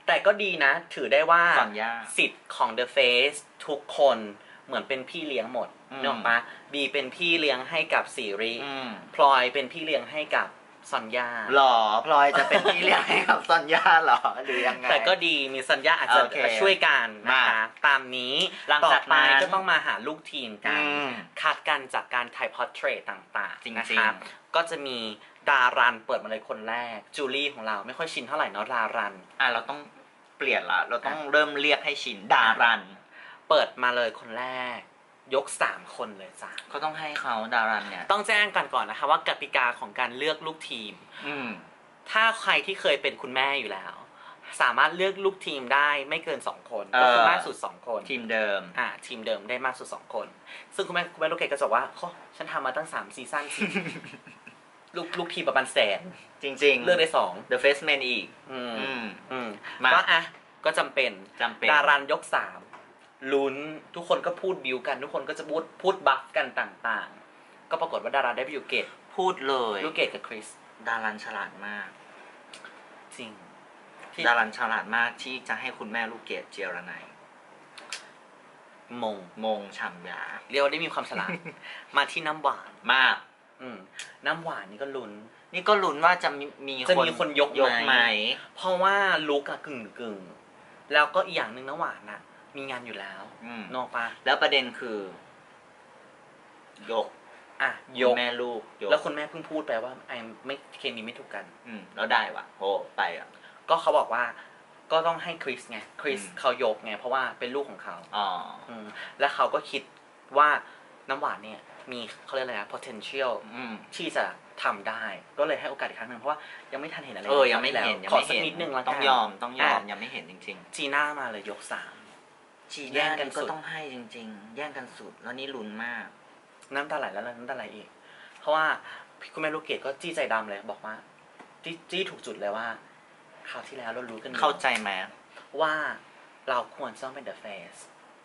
แต่ก็ดีนะถือได้ว่าสิทธิ์ของ The Face ทุกคนเหมือนเป็นพี่เลี้ยงหมดนึกออกปะบีเป็นพี่เลี้ยงให้กับซีรีส์พลอยเป็นพี่เลี้ยงให้กับซอนยาหรอพลอยจะเป็นพี่เลี้ยงให้กับซอนยาหรอหรือยังไงแต่ก็ดีมีซอนยาอาจจะช่วยกันนะคะตามนี้ต่อไปก็ต้องมาหาลูกทีมกันคัดกันจากการถ่ายพอร์เทรตต่างๆนะครับก็จะมีดารันเปิดมาเลยคนแรกจูลี่ของเราไม่ค่อยชินเท่าไหร่เนาะดารันอ่ะเราต้องเปลี่ยนละเราต้องเริ่มเรียกให้ชินดารันเปิดมาเลยคนแรกยกสามคนเลยจ้ะก็ต้องให้เขาดารันเนี่ยต้องแจ้งกันก่อนนะคะว่ากติกาของการเลือกลูกทีมถ้าใครที่เคยเป็นคุณแม่อยู่แล้วสามารถเลือกลูกทีมได้ไม่เกินสองคนก็คือมากสุดสองคนทีมเดิมอ่าทีมเดิมได้มากสุดสองคนซึ่งคุณแม่คุณแม่ลูกเกดก็จะบอกว่าโอ้ฉันทำมาตั้งสามซีซั่นสิลูกลูกทีมประมาณแสนจริงๆเลือกได้สอง The Face Man อีกอืมอืมก็อ่ะก็จำเป็นจำเป็นดารันยกสามลุ้นทุกคนก็พูดบิวกันทุกคนก็จะพูดพูดบัฟกันต่างๆก็ปรากฏว่าดารันได้ไปอยู่เกตพูดเลยลูกเกดกับคริสดารันฉลาดมากจริงดารันฉลาดมากที่จะให้คุณแม่ลูกเกดเจียรนัยมงมงฉ่ำยาเรียกว่าได้มีความฉลาดมาที่น้ำหวานมากอืมน้ำหวานนี่ก็ลุ้นนี่ก็ลุ้นว่าจะมีจะมีคนยกไหมเพราะว่าลุกอะกึ่งกึ่งแล้วก็อีกอย่างหนึ่งน้ำหวานน่ะมีงานอยู่แล้วนอกปะแล้วประเด็นคือยกอ่ะยกแม่ลูกแล้วคุณแม่เพิ่งพูดไปว่าไอ้ไม่เคมีไม่ถูกกันอืมแล้วได้วะโอ้ไปอ่ะก็เขาบอกว่าก็ต้องให้คริสไงคริสเขายกไงเพราะว่าเป็นลูกของเขาอ๋อแล้วเขาก็คิดว่าน้ำหวานเนี่ยมีเขาเรียกอะไรนะ potential ที่จะทำได้ก็เลยให้โอกาสอีกครั้งหนึ่งเพราะว่ายังไม่ทันเห็นอะไรเออยังไม่เห็นขอสักนิดนึงแล้วต้องยอมต้องยอมยังไม่เห็นจริงๆจีน่ามาเลยยกสามจีน่ากันก็ต้องให้จริงๆแย่งกันสุดแล้วนี่ลุ้นมากน้ำตาไหลแล้วน้ำตาไหลอีกเพราะว่าคุณแม่ลูกเกดก็จี้ใจดำเลยบอกว่าจี้จี้ถูกจุดเลยว่าคราวที่แล้วเรารู้กันเข้าใจไหมว่าเราควรต้องเป็น The Face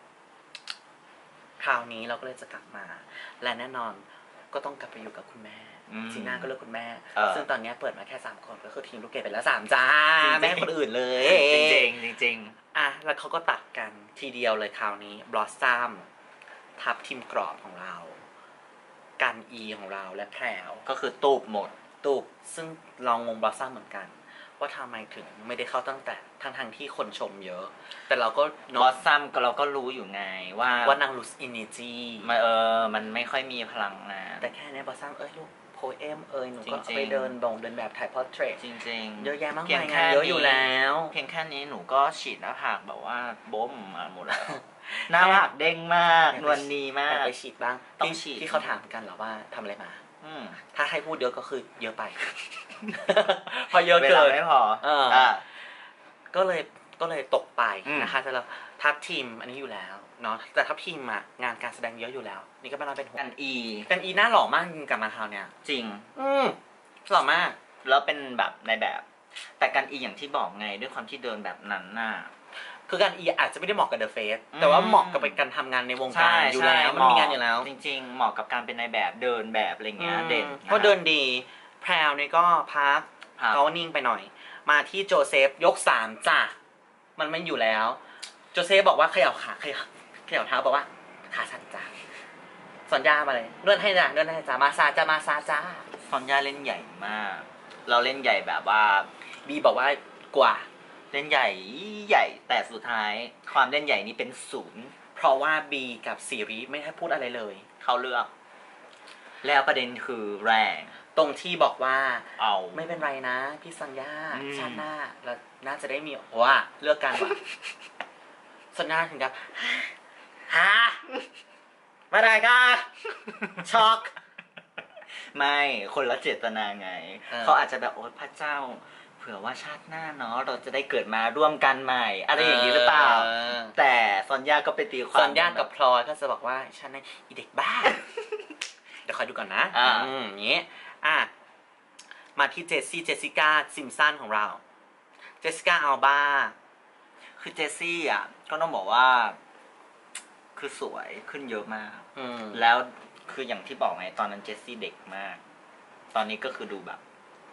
คราวนี้เราก็เลยจะกลับมาและแน่นอนก็ต้องกลับไปอยู่กับคุณแม่จีน่าก็เลือกคุณแม่ซึ่งตอนนี้เปิดมาแค่สามคนก็คือทีมลูกเกดไปแล้วสามจ้าแม่คนอื่นเลยจริงจริงจริงอ่ะแล้วเขาก็ตัดกันทีเดียวเลยคราวนี้บลอสซัมทับทีมกรอบของเรากันอีของเราและแพรวก็คือตูบหมดตูบซึ่งเรางงบลอสซัมเหมือนกันว่าทำไมถึงไม่ได้เข้าตั้งแต่ทั้งทางที่คนชมเยอะแต่เราก็บอสซัมก็เราก็รู้อยู่ไงว่าว่านางลูสอินิจีมาเออมันไม่ค่อยมีพลังนะแต่แค่นี้บอสซัมเอ้ยลูกโพเอมเอ้ยหนูก็ไปเดินบงเดินแบบถ่ายพอร์เทรตจริงๆเยอะแยะมากมายงานเยอะอยู่แล้วเพียงแค่นี้หนูก็ฉีดหน้าผากแบบว่าบ่มมาหมดแล้วหน้าผากเด้งมากนวลนีมากไปฉีดบ้างต้องฉีดที่เขาถามกันเหรอว่าทำอะไรมาถ้าให้พูดเยอะก็คือเยอะไปพอเยอะเกินไม่พอก็เลยก็เลยตกไปนะคะแต่เราทัพทีมอันนี้อยู่แล้วเนาะแต่ทัพทีมอะงานการแสดงเยอะอยู่แล้วนี่ก็เป็นเราเป็นกันอีกันอีหน้าหล่อมากจริงกับมาคราวเนี้ยจริงอืมหล่อมากแล้วเป็นแบบในแบบแต่กันอีอย่างที่บอกไงด้วยความที่เดินแบบนั้นน่ะคือการอีอาจจะไม่ได้เหมาะกับ The Face แต่ว่าเหมาะกับการทำงานในวงการอยู่แล้วมันมีงานอยู่แล้วจริงๆเหมาะกับการเป็นในแบบเดินแบบอะไรเงี้ยเด่นเพราะเดินดีแพรวนี่ก็พักเขานิ่งไปหน่อยมาที่โจเซฟยกสามจ้ะมันไม่อยู่แล้วโจเซฟบอกว่าเขย่าขาเขย่าเขย่าเท้าบอกว่าขาสั่นจ้ะสัญญามาเลยเลื่อนให้จ้ะเลื่อนให้จ้ะมาซาจ้ะมาซาจ้ะสัญญาเล่นใหญ่มากเราเล่นใหญ่แบบว่าบีบอกว่ากว่าเล่นใหญ่ใหญ่แต่สุดท้ายความเล่นใหญ่นี้เป็นศูนย์เพราะว่าบีกับซีรีไม่ให้พูดอะไรเลยเขาเลือกแล้วประเด็นคือแรงตรงที่บอกว่าเอาไม่เป็นไรนะพี่สัญญาชาติหน้าแล้วน่าจะได้มีว่าเลือกกันว่ะสัญญาถึงกับฮะไม่ได้ค่ะช็อกไม่คนละเจตนาไงเขาอาจจะแบบโอ๊ยพระเจ้าเผื่อว่าชาติหน้าเนาะเราจะได้เกิดมาร่วมกันใหม่อะไรอย่างนี้หรือเปล่าแต่ซอนย่าก็ไปตีความซอนย่ากับพลอยก็จะบอกว่าฉันน่ะอีเด็กบ้าเดี๋ยวคอยดูก่อนนะอ่าอย่างนี้อ่ะมาที่เจสซี่เจสสิก้าซิมสันของเราเจสสิก้าอัลบาคือเจสซี่อ่ะก็ต้องบอกว่าคือสวยขึ้นเยอะมากแล้วคืออย่างที่บอกไงตอนนั้นเจสซี่เด็กมากตอนนี้ก็คือดูแบบ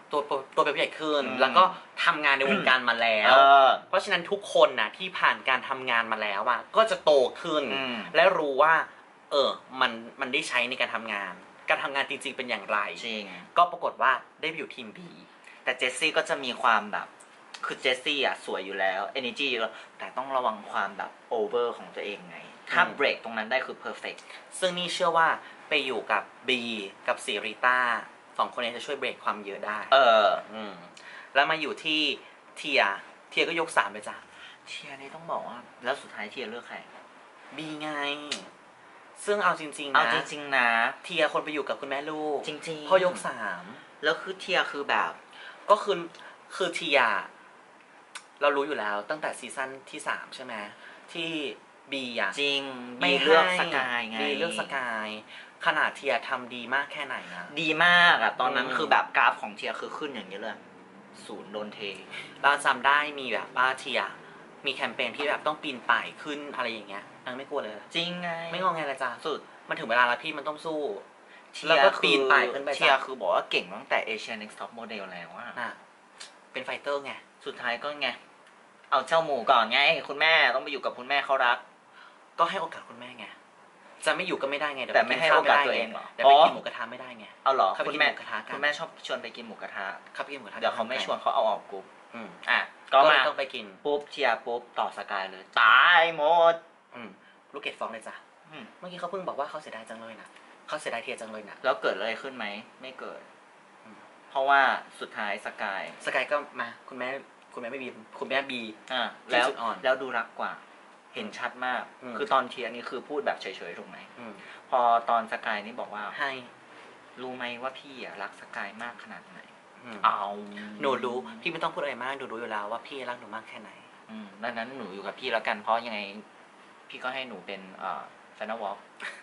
ตัวตัวเป็นผู้ใหญ่ขึ้นแล้วก็ทำงานในวงการมาแล้วเพราะฉะนั้นทุกคนนะที่ผ่านการทำงานมาแล้วอ่ะก็จะโตขึ้นและรู้ว่าเออมันมันได้ใช้ในการทำงานการทำงานจริงๆเป็นอย่างไรจริงก็ปรากฏว่าได้ไปอยู่ทีม B แต่เจสซี่ก็จะมีความแบบคือเจสซี่อ่ะสวยอยู่แล้ว energy เยอะแต่ต้องระวังความแบบ over ของตัวเองไงถ้าเบรกตรงนั้นได้คือ perfect ซึ่งนี่เชื่อว่าไปอยู่กับ B กับซีริต้าสองคนนี้จะช่วยเบรกความเยอะได้เอออืมแล้วมาอยู่ที่เทียเทียก็ยกสามไปจ้ะเทียนี่ต้องบอกว่าแล้วสุดท้ายเทียเลือกใคร B ไงซึ่งเอาจริงๆนะเอาจริงๆนะเทียคนไปอยู่กับคุณแม่ลูกจริงๆพอยกสามแล้วคือเทียคือแบบก็คือคือเทียเรารู้อยู่แล้วตั้งแต่ซีซั่นที่สามใช่ไหมที่บีอ่ะจริงบีเลือกสกายไงบีเลือกสกายขนาดเทียทำดีมากแค่ไหนนะดีมากอ่ะตอนนั้นคือแบบกราฟของเทียคือขึ้นอย่างนี้เลยศูนย์โดนเทเราจำได้มีแบบว่าเทียมีแคมเปญที่แบบต้องปีนป่ายขึ้นอะไรอย่างเงี้ยนางไม่กลัวเลยจริงไงไม่งอแงเลยจ้ะสุดมันถึงเวลาแล้วพี่มันต้องสู้แล้วก็ปีนป่ายขึ้นไปเทียคือบอกว่าเก่งตั้งแต่ Asian Next Top Model แล้วอ่ะเป็นไฟเตอร์ไงสุดท้ายก็ไงเอาเจ้าหมูก่อนไงคุณแม่ต้องไปอยู่กับคุณแม่เขารักก็ให้โอกาสคุณแม่ไงจะไม่อยู่ก็ไม่ได้ไงแต่ไม่ให้โอกาสตัวเองหรอแต่ไปกินหมูกระทะไม่ได้ไงเอาหรอคุณแม่คุณแม่ชอบชวนไปกินหมูกระทะครับไปกินหมูกระทะเดี๋ยวเขาไม่ชวนเขาเอาออกกรุ๊ปอ่ะก็มาต้องไปกินปุ๊บเชียร์ปุ๊บต่อสกายเลยตายหมดลูกเกดฟ้องเลยจ้ะเมื่อกี้เขาเพิ่งบอกว่าเขาเสียดายจังเลยนะเขาเสียดายเทียจังเลยนะแล้วเกิดอะไรขึ้นไหมไม่เกิดเพราะว่าสุดท้ายสกายสกายก็มาคุณแม่คุณแม่ไม่บีคุณแม่บีอ่าแล้วแล้วดูรักกว่าเห็นชัดมากคือตอนเทียนี่คือพูดแบบเฉยๆถูกไหมพอตอนสกายนี่บอกว่าให้รู้ไหมว่าพี่อะรักสกายมากขนาดไหนเอาหนูรู้พี่ไม่ต้องพูดอะไรมากหนูรู้อยู่แล้วว่าพี่รักหนูมากแค่ไหนดังนั้นหนูอยู่กับพี่แล้วกันเพราะยังไงพี่ก็ให้หนูเป็นเอ่อแฟนวอล์ก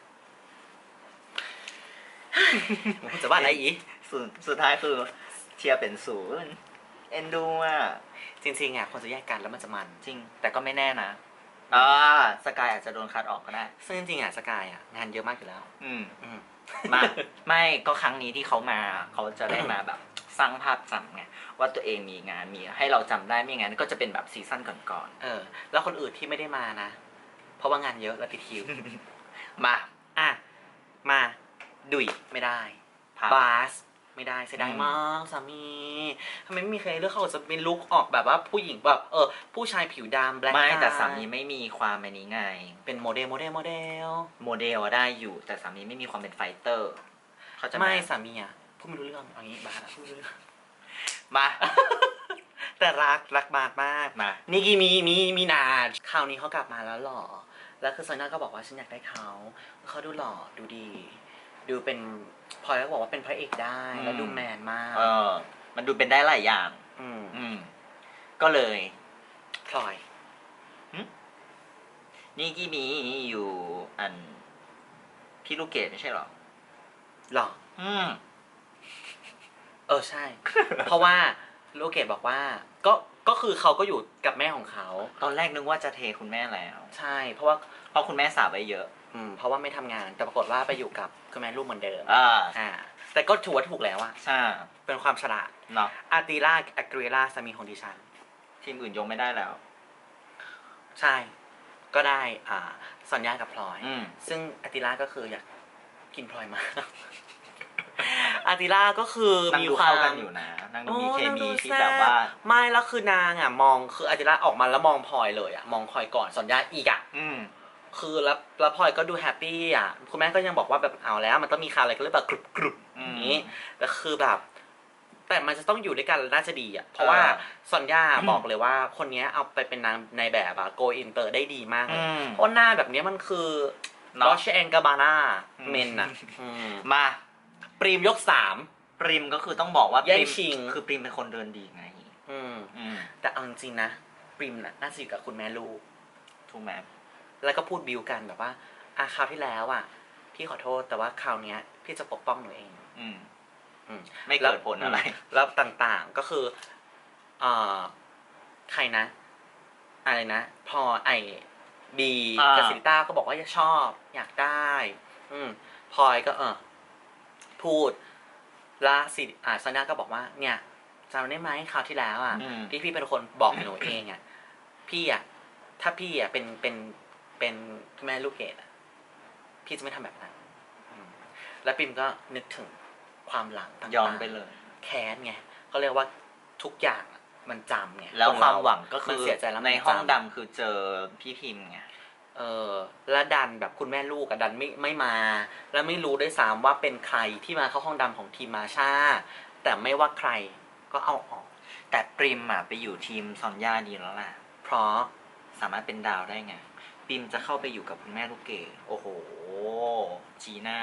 จะว่าอะไรอีกสุดสุดท้ายคือเทียเป็นศูนย์เอ็นดูอ่ะจริงๆอ่ะคนจะแยกกันแล้วมันจะมันจริงแต่ก็ไม่แน่นะอ่าสกายอาจจะโดนคัดออกก็ได้ซึ่งจริงๆอ่ะสกายอ่ะงานเยอะมากอยู่แล้วอืมอืมมาไม่ก็ครั้งนี้ที่เขามาเขาจะได้มาแบบสร้างภาพจำไงว่าตัวเองมีงานมีให้เราจำได้ไม่งั้นก็จะเป็นแบบซีซั่นก่อนๆเออแล้วคนอื่นที่ไม่ได้มานะเพราะว่างานเยอะแล้วติดคิวมาอ่ะมาดุยไม่ได้บาสไม่ได้เสียดายมากสามีทำไมไม่มีใครเลือกเขาจะเป็นลุคออกแบบว่าผู้หญิงแบบเออผู้ชายผิวดำแบล็คไม่แต่สามีไม่มีความอันนี้ไงเป็นโมเดลโมเดลโมเดลโมเดลได้อยู่แต่สามีไม่มีความเป็นไฟเตอร์เขาจะไม่สามีอ่ะพูดไม่รู้เรื่องอย่างนี้บาสพูดไม่รู้เรื่องมาแต่รักรักบาสมากมานี่กี่มีมีมีนาคราวนี้เขากลับมาแล้วหล่อแล้วคือซอยน่าก็บอกว่าฉันอยากได้เขาเขาดูหล่อดูดีดูเป็นพลอยก็บอกว่าเป็นพระเอกได้แล้วดูแมนมากเออมันดูเป็นได้หลายอย่างอืมอืมก็เลยพลอยนี่กี่มีอยู่อันพี่ลูกเกดไม่ใช่หรอหรออืมเออใช่ เพราะว่าลูกเกดบอกว่าก็ก็คือเขาก็อยู่กับแม่ของเขาตอนแรกนึกว่าจะเทคุณแม่แล้วใช่เพราะว่าเพราะคุณแม่สาบไว้เยอะอืมเพราะว่าไม่ทำงานแต่ปรากฏว่าไปอยู่กับคุณแม่ลูกเหมือนเดิมอ่าอ่าแต่ก็ถือว่าถูกแล้วอะใช่เป็นความฉลาดเนาะอาร์ติล่าแอคเรล่าสามีของดิฉันทีมอื่นยกไม่ได้แล้วใช่ก็ได้อ่าสัญญากับพลอยอืซึ่งอาร์ติล่าก็คืออยากกินพลอยมากอาร์ติล่าก็คือมีความกันอยู่นะนั่งดูมีเคมีที่แบบว่าไม่แล้วคือนางอ่ะมองคืออาร์ติล่าออกมาแล้วมองพลอยเลยอ่ะมองพลอยก่อนสัญญาอีกอ่ะคือแล้วแล้วพลอยก็ดูแฮปปี้อ่ะคุณแม่ก็ยังบอกว่าแบบเอาแล้วมันต้องมีข่าวอะไรก็เลยแบบกรุบกรุบอย่างนี้แต่คือแบบแต่มันจะต้องอยู่ด้วยกันน่าจะดีอ่ะเพราะว่าสัญญาบอกเลยว่าคนนี้เอาไปเป็นนางในแบบอ่ะโกอินเตอร์ได้ดีมากเลยเพราะหน้าแบบนี้มันคือลอชแองกาบาน่าเมนอ่ะมาปรีมยกสามปริมก็คือต้องบอกว่าแย่งชิงคือปริมเป็นคนเดินดีไงอืมแต่เอาจริงๆนะปริมน่ะน่าจะอยู่กับคุณแม่ลูกถูกไหมแล้วก็พูดบิวกันแบบว่าอ่ะคราวที่แล้วอ่ะพี่ขอโทษแต่ว่าคราวเนี้ยพี่จะปกป้องหนูเองอืมอืมไม่เกิดผลอะไรแล้วต่างๆก็คือเอ่อใครนะอะไรนะพอไอบีกับซิต้าก็บอกว่าชอบอยากได้อืมพลอยก็เออพูดแล้วสิอ่าซาน่าก็บอกว่าเนี่ยจำได้ไหมคราวที่แล้วอ่ะที่พี่เป็นคนบอกหนูเองอ่ะพี่อ่ะถ้าพี่อ่ะเป็นเป็นเป็นแม่ลูกเกดอ่ะพี่จะไม่ทำแบบนั้นแล้วปิมก็นึกถึงความหลังต่างๆย้อนไปเลยแค้นไงเขาเรียกว่าทุกอย่างมันจำไงแล้วความหวังก็คือเสียใจแล้วในห้องดำคือเจอพี่พิมไงเออแล้วดันแบบคุณแม่ลูกอะดันไม่ไม่มาแล้วไม่รู้ด้วยซ้ำว่าเป็นใครที่มาเข้าห้องดำของทีมมาชาแต่ไม่ว่าใครก็เอาออกแต่ปริมอะไปอยู่ทีมซอนย่าดีแล้วล่ะเพราะสามารถเป็นดาวได้ไงปริมจะเข้าไปอยู่กับคุณแม่ลูกเกดโอ้โหจีน่า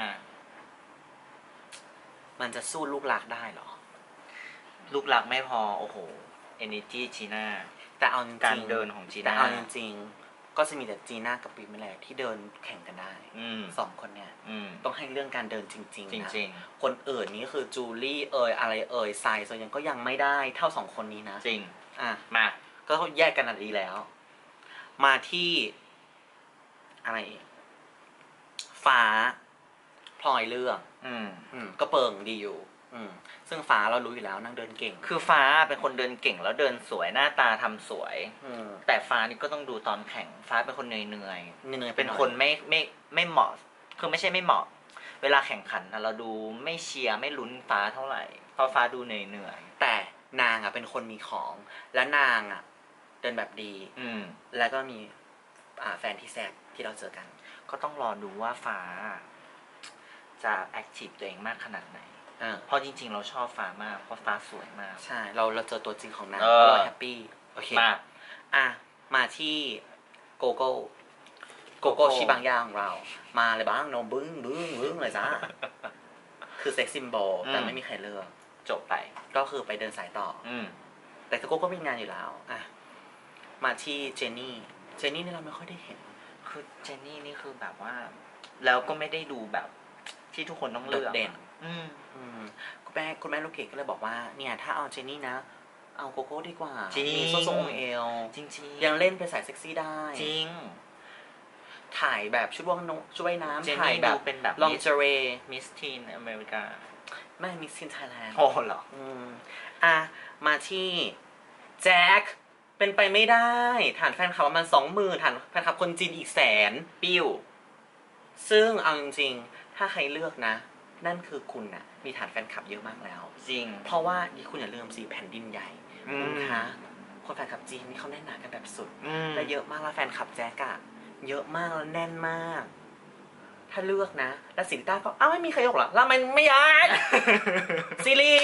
มันจะสู้ลูกหลักได้หรอลูกหลักไม่พอโอ้โห energy จีน่าแต่เอาจริงการเดินของจีน่าแต่เอาจริงๆก็จะมีแต่จีน่ากับปริมนี่แหละที่เดินแข่งกันได้สองคนเนี่ยต้องให้เรื่องการเดินจริงๆนะคนอื่นนี้คือจูลี่เอ่ยอะไรเอ่ยไซส์ยังก็ยังไม่ได้เท่าสองคนนี้นะจริงอ่ะมาก็แยกกันอันนี้แล้วมาที่อะไรฟ้าพลอยเรื่องอืมอืมก็เปิงดีอยู่อืมซึ่งฟ้าเรารู้อยู่แล้วนางเดินเก่งคือฟ้าเป็นคนเดินเก่งแล้วเดินสวยหน้าตาทำสวยแต่ฟ้านี่ก็ต้องดูตอนแข่งฟ้าเป็นคนเหนื่อยเหนื่อยเหนื่อยเป็นคนไม่ไม่ไม่เหมาะคือไม่ใช่ไม่เหมาะเวลาแข่งขันเราดูไม่เชียร์ไม่ลุ้นฟ้าเท่าไหร่เพราะฟ้าดูเหนื่อยเหนื่อยแต่นางอ่ะเป็นคนมีของและนางอ่ะเดินแบบดีอืมแล้วก็มีอ่าแฟนที่แซ่บที่เราเจอกันก็ต้องรอดูว่าฟ้าจะแอคทีฟตัวเองมากขนาดไหนเพราะจริงๆเราชอบฟ้ามากเพราะฟ้าสวยมากใช่เราเราเจอตัวจริงของนางเราแฮปปี้โอเคมาอ่ะมาที่โกโก้โกโก้ชิบังยาของเรามาเลยบ้างโนบึ้งบึ้งบึ้งเลยจ้าคือเซ็กซิมโบลแต่ไม่มีใครเลือกจบไปก็คือไปเดินสายต่ออืแต่โกโก้ก็มีงานอยู่แล้วอ่ะมาที่เจนนี่เจนนี่นี่เราไม่ค่อยได้เห็นคือเจนนี่นี่คือแบบว่าแล้วก็ไม่ได้ดูแบบที่ทุกคนต้องเลือกเด่นคุณแม่คุณแม่ลูกเกดก็เลยบอกว่าเนี่ยถ้าเอาเจนนี่นะเอาโกโก้ดีกว่ามีโซโซองเอลจริงๆยังเล่นเป็นสายเซ็กซี่ได้จริงถ่ายแบบชุดว่ายน้ำช่วยน้ำถ่ายแบบเป็นแบบลองเจเรมิสทีนอเมริกาไม่มิสทีนไทยแลนด์โอ้เหรออืมอ่ะมาที่แจ็คเป็นไปไม่ได้ฐานแฟนคลับประมาณสองหมื่นฐานแฟนคลับคนจีนอีกแสนปิ้วซึ่งเอาจริงๆถ้าใครเลือกนะนั่นคือคุณน่ะมีฐานแฟนคลับเยอะมากแล้วจริงเพราะว่านี่คุณอย่าลืมสิแผ่นดินใหญ่คุณคะคนแฟนคลับจีนนี่เขาแน่นหนากันแบบสุดและเยอะมากแล้วแฟนคลับแจ๊กอะเยอะมากแล้วแน่นมากถ้าเลือกนะแล้วสิริต้าก็อ้าวไม่มีใครยกหรอแล้วมันไม่ยากซิริ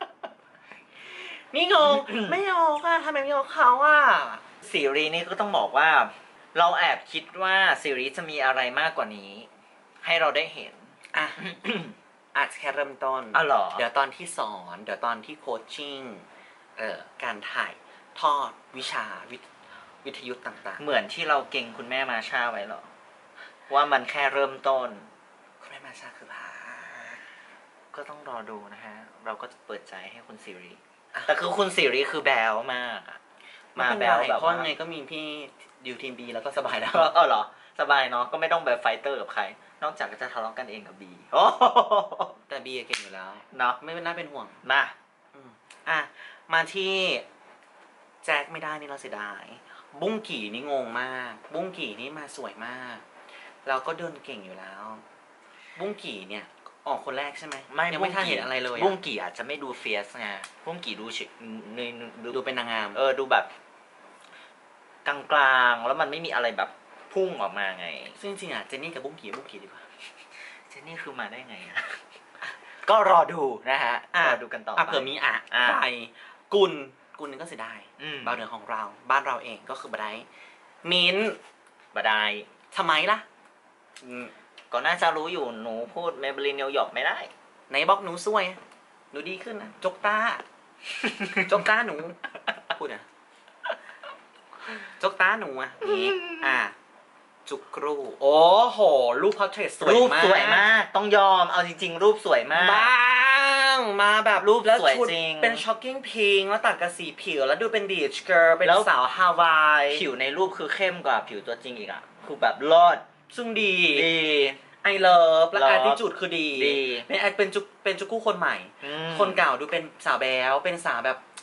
นี่งงไม่ยกอะทำไมไม่ยกเขาอะซีรีส์นี้ก็ต้องบอกว่าเราแอบคิดว่าซีรีส์จะมีอะไรมากกว่านี้ให้เราได้เห็นอ่ะ อาจจะแค่เริ่มต้นอ๋อเหรอเดี๋ยวตอนที่สอนเดี๋ยวตอนที่โคชชิ่งเอ่อการถ่ายทอดวิชาวิวิทยุต่างๆเหมือนที่เราเก่งคุณแม่มาชาไว้หรอว่ามันแค่เริ่มต้นคุณแม่มาชาคือพาก็ต้องรอดูนะฮะเราก็จะเปิดใจให้คุณซีรีส์แต่คือคุณซีรีส์คือแบลมากอะมาแบลแบบเพราะไงก็มีพี่ดิวทีมบีแล้วก็สบายแล้วเออเหรอสบายเนาะก็ไม่ต้องแบบไฟเตอร์กับใครนอกจากจะทะเลาะกันเองกับบีแต่บีเก่งอยู่แล้วเนาะไม่เป็นน่าเป็นห่วงมาอ่ะมาที่แจ็คไม่ได้นี่เราเสียดายบุ้งกี่นี่งงมากบุ้งกี่นี่มาสวยมากแล้วก็เดินเก่งอยู่แล้วบุ้งกี่เนี่ยออกคนแรกใช่ไหมไม่ยังไม่ทันเห็นอะไรเลยบุ้งกี่อาจจะไม่ดูเฟียสไงบุ้งกี่ดูชิดูเป็นนางงามเออดูแบบกลางๆแล้วมันไม่มีอะไรแบบพุ่งออกมาไงซึ่งจริงๆอ่ะเจนนี่กับบุ้งกี่บุ้งกี่ดีกว่าเจนนี่คือมาได้ไงอ่ะก็รอดูนะฮะรอดูกันต่อไปเผื่อมีอ่ะไปกุลกุลนึงก็เสียดายบ้านเหนือของเราบ้านเราเองก็คือบดายมิ้นบดายทำไมล่ะก็น่าจะรู้อยู่หนูพูดเมเบลินนิวยอร์กไม่ได้ในบล็อกหนูสวยหนูดีขึ้นนะจกตาจกตาหนูพูดนะจกตาหนูอ่ะนี่อ่ะจุกรูโอ้โหรูปพอร์เทรตสวยมากรูปสวยมากต้องยอมเอาจริงๆรูปสวยมากบ้างมาแบบรูปแล้วชุดเป็นช็อกกิ้งพิงแล้วตัดกับสีผิวแล้วดูเป็นบีชเกิร์ลเป็นสาวฮาวายผิวในรูปคือเข้มกว่าผิวตัวจริงอีกอ่ะคือแบบรอดซึ่งดีดีไอเลิฟและอาทิจูดคือดีเป็นเป็นจุเป็นจุกู้คนใหม่คนเก่าดูเป็นสาวแบ๊วเป็นสาวแบบ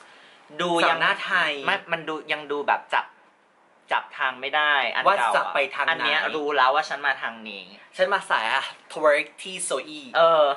ดูยังหน้าไทยไม่มันดูยังดูแบบจับจับทางไม่ได้อันว่าเก่าจะไปทางไหนอันเนี้ยรู้แล้วว่าฉันมาทางนี้ฉันมาสายอะทเวิร์กที่โซอีเออ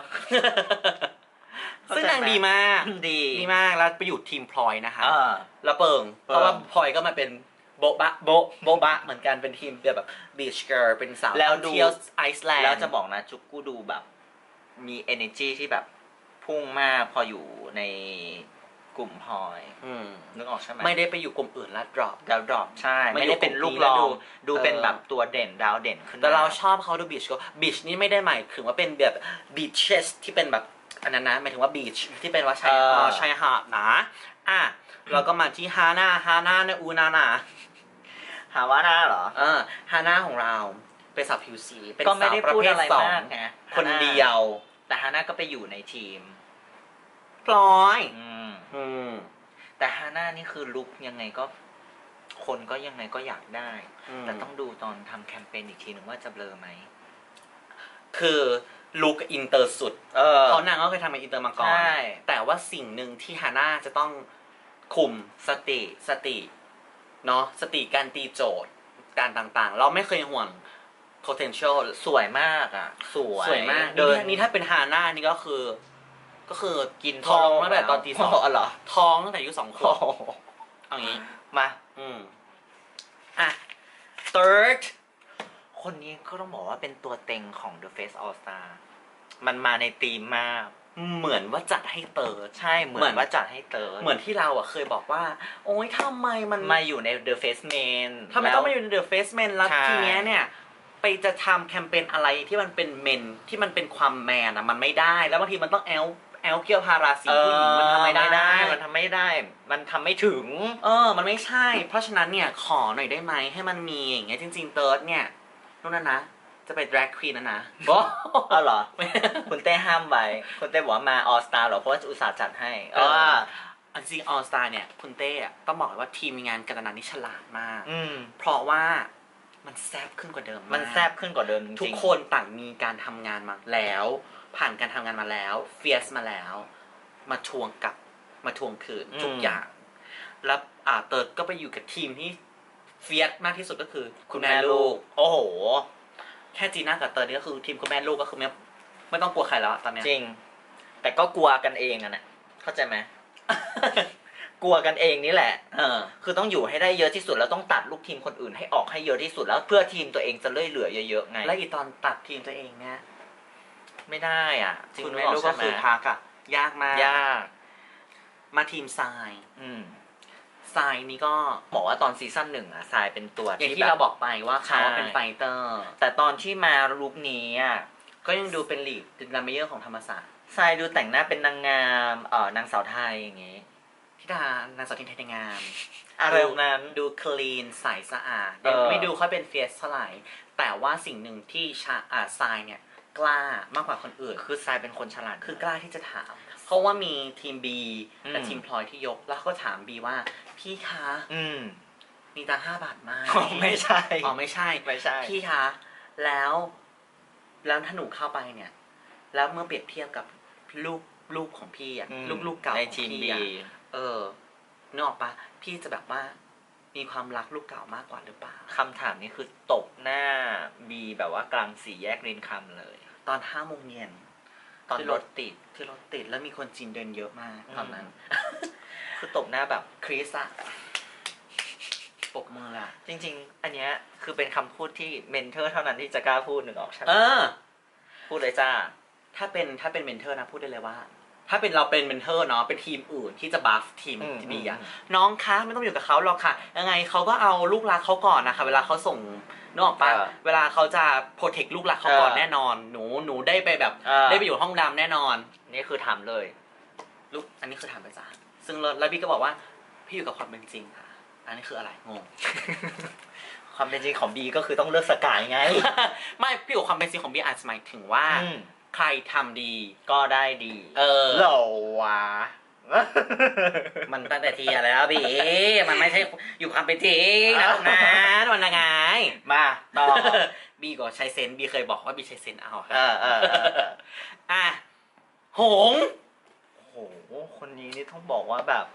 ซึ่งนางดีมากดีดีมากแล้วไปอยู่ทีมพลอยนะคะแล้วเปิงเพราะว่าพลอยก็มาเป็นโบบะโบโบบะเหมือนกันเป็นทีมแบบบีชเกิร์ลเป็นสาวแล้วเที่ยวไอซ์แลนด์แล้วจะบอกนะจุกกูดูแบบมี energy ที่แบบพุ่งมากพออยู่ในกลุ่มพลอยนึกออกใช่ไหมไม่ได้ไปอยู่กลุ่มอื่นแล้วดรอปแล้วดรอปใช่ไม่ได้เป็นลูกรองดูเป็นแบบตัวเด่นดาวเด่นขึ้นแต่เราชอบเขาดูบีชก็บีชนี่ไม่ได้หมายถึงว่าเป็นแบบบีชเชสที่เป็นแบบอันนั้นนะหมายถึงว่าบีชที่เป็นว่าชายชายหาดนะอ่ะเราก็มาที่ฮาน่าฮาน่าเนอูนานาฮาวาน่าเหรอเออฮาน่าของเราเป็นสาวผิวสีเป็นสาวประเภทสองคนเดียวแต่ฮาน่าก็ไปอยู่ในทีมพลอยอืมอืมแต่ฮาน่านี่คือลุคยังไงก็คนก็ยังไงก็อยากได้แต่ต้องดูตอนทำแคมเปญอีกทีหนึ่งว่าจะเบลอไหมคือลุคอินเตอร์สุดเออเขานางก็เคยทำมาอินเตอร์มาก่อนแต่ว่าสิ่งหนึ่งที่ฮาน่าจะต้องคุมสติสติเนาะสติการตีโจทย์การต่างๆเราไม่เคยห่วง potential สวยมากอ่ะสวยสวยมากเดินนี่ถ้าเป็นฮาน่านี่ก็คือก็คือกินท้องตั้งแต่ตอนตีสองเหรอท้องตั้งแต่อายุสองขวบเอางี้มาอืมอ่ะ third คนนี้ก็ต้องบอกว่าเป็นตัวเต็งของ The Face All Star มันมาในธีมมากเหมือนว่าจัดให้เติร์ดใช่เหมือนว่าจัดให้เติร์ดเหมือนที่เราอ่ะเคยบอกว่าโอ๊ยทำไมมันมาอยู่ใน The Face Man ทำไมต้องมาอยู่ใน The Face Man แล้วทีเนี้ยเนี่ยไปจะทำแคมเปญอะไรที่มันเป็นเมนที่มันเป็นความแมนอ่ะมันไม่ได้แล้วบางทีมันต้องแอลแอลเกียวพาราสีผู้หญิงมันทำไม่ได้มันทำไม่ได้มันทำไม่ถึงเออมันไม่ใช่เพราะฉะนั้นเนี่ยขอหน่อยได้ไหมให้มันมีอย่างเงี้ยจริงๆเติร์ดเนี่ยนู่นน่ะนะจะไป drag queen นะนะอ๋อเหรอคุณเต้ห้ามไว้คุณเต้บอกว่ามา all star หรอเพราะว่าอุตส่าห์จัดให้เออจริง all star เนี่ยคุณเต้ต้องบอกเลยว่าทีมงานการนันนี่ฉลาดมากเพราะว่ามันแซ่บขึ้นกว่าเดิมมันแซ่บขึ้นกว่าเดิมจริงทุกคนต่างมีการทำงานมาแล้วผ่านการทำงานมาแล้วเฟียสมาแล้วมาทวงกับมาทวงคืนทุกอย่างแล้วอ่าเติร์ดก็ไปอยู่กับทีมที่เฟียสมากที่สุดก็คือคุณแม่ลูกโอ้โหแค่จีน่ากับเติร์ดนี่ก็คือทีมคุณแม่ลูกก็คือไม่ไม่ต้องกลัวใครแล้วตอนนี้จริงแต่ก็กลัวกันเองอะนะเข้าใจไหม กลัวกันเองนี่แหละเออคือต้องอยู่ให้ได้เยอะที่สุดแล้วต้องตัดลูกทีมคนอื่นให้ออกให้เยอะที่สุดแล้วเพื่อทีมตัวเองจะเลื่อยเหลือเยอะๆไงแล้วอีตอนตัดทีมตัวเองเนี่ยไม่ได้อ่ะคุณแม่ลูกก็คือพักอ่ะยากมากยากมาทีมทรายอืมทรายนี่ก็บอกว่าตอนซีซั่นหนึ่งอ่ะทรายเป็นตัวอย่างที่เราบอกไปว่าเขาเป็นไฟเตอร์แต่ตอนที่มาลุคนี้อ่ะก็ยังดูเป็นลีดเป็นดัมเมเยอร์ของธรรมศาสตร์ทรายดูแต่งหน้าเป็นนางงามเอ่อนางสาวไทยอย่างงี้ที่ดานางสาวไทยงามอะไรนั้นดูคลีนใสสะอาดไม่ดูค่อยเป็นเฟียสเท่าไหร่แต่ว่าสิ่งหนึ่งที่ชาอ่าทรายเนี่ยกล้ามากกว่าคนอื่นคือทรายเป็นคนฉลาดคือกล้าที่จะถามเพราะว่ามีทีม B กับทีมพลอยที่ยกแล้วก็ถาม B ว่าพี่คะอืมมีตังค์ห้าบาทไหมอ๋อไม่ใช่อ๋อไม่ใช่ไม่ใช่พี่คะแล้วแล้วถ้าหนูเข้าไปเนี่ยแล้วเมื่อเปรียบเทียบกับลูกลูกของพี่อ่ะลูกลูกเก่าของพี่อ่ะเออนึกออกปะพี่จะแบบว่ามีความรักลูกเก่ามากกว่าหรือเปล่าคำถามนี้คือตบหน้าบีแบบว่ากลางสี่แยกรินคำเลยตอนห้าโมงเย็นตอนรถติดที่รถติดแล้วมีคนจีนเดินเยอะมากตอนนั้นคือตบหน้าแบบคริสอะปกมือละจริงๆอันเนี้ยคือเป็นคำพูดที่เมนเทอร์เท่านั้นที่จะกล้าพูดหนึ่งออกใช่ไหมเออพูดเลยจ้าถ้าเป็นถ้าเป็นเมนเทอร์นะพูดได้เลยว่าถ้าเป็นเราเป็นเมนเทอร์เนาะเป็นทีมอื่นที่จะบัฟทีมที่ดีอะน้องคะไม่ต้องอยู่กับเขาหรอกค่ะยังไงเขาก็เอาลูกรักเขาก่อนนะคะเวลาเขาส่งนึกออกปะเวลาเขาจะโปรเทคลูกรักเขาก่อนแน่นอนหนูหนูได้ไปแบบได้ไปอยู่ห้องดำแน่นอนนี่คือถามเลยลูกอันนี้คือถามไปจ้าซึ่งแล้วพี่ก็บอกว่าพี่อยู่กับความเป็นจริงค่ะอันนี้คืออะไรงงความเป็นจริงของบีก็คือต้องเลือกสกายไงไม่พี่อยู่ความเป็นจริงของบีอาจจะหมายถึงว่าใครทำดีก็ได้ดีเออเหรอวะมันตั้งแต่ทีแล้วบีมันไม่ใช่อยู่ความเป็นจริงนะตรงนั้นมันยังไงมาต่อบีก็ใช้เซนบีเคยบอกว่าบีใช้เซนเอาเออเอออ่ะหงโหคนนี้นี่ต้องบอกว่าแบบ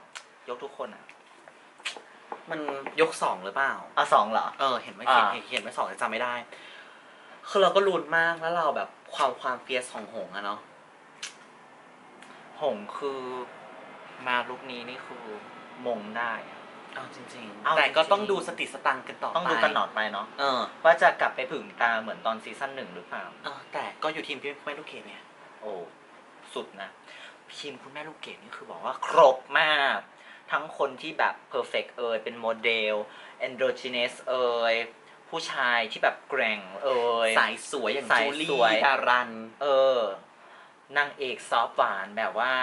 ยกทุกคนอ่ะมันยกสองหรือเปล่าอ่ะสองเหรอเออเห็นไม่เห็นเห็นไม่สองแต่จำไม่ได้คือเราก็ลุ้นมากแล้วเราแบบความความเฟียสของหงอะเนาะหงคือมาลุกนี้นี่คือมงได้เอาจริงๆแต่ก็ต้องดูสติสตังกันต่อไปต้องดูกันหนอดไปเนาะเออว่าจะกลับไปผึ่งตาเหมือนตอนซีซั่นหนึ่งหรือเปล่าเออแต่ก็อยู่ทีมพี่แม่ลูกเกดเนี่ยโอ้สุดนะทีมคุณแม่ลูกเกดนี่คือบอกว่าครบมากทั้งคนที่แบบเพอร์เฟกต์เอยเป็นโมเดลแอนโดรจิเนสเอยผู้ชายที่แบบแกร่งเอยสายสวยอย่างจูลี่ดารันเออนางเอกซอฟต์หวานแบบว่า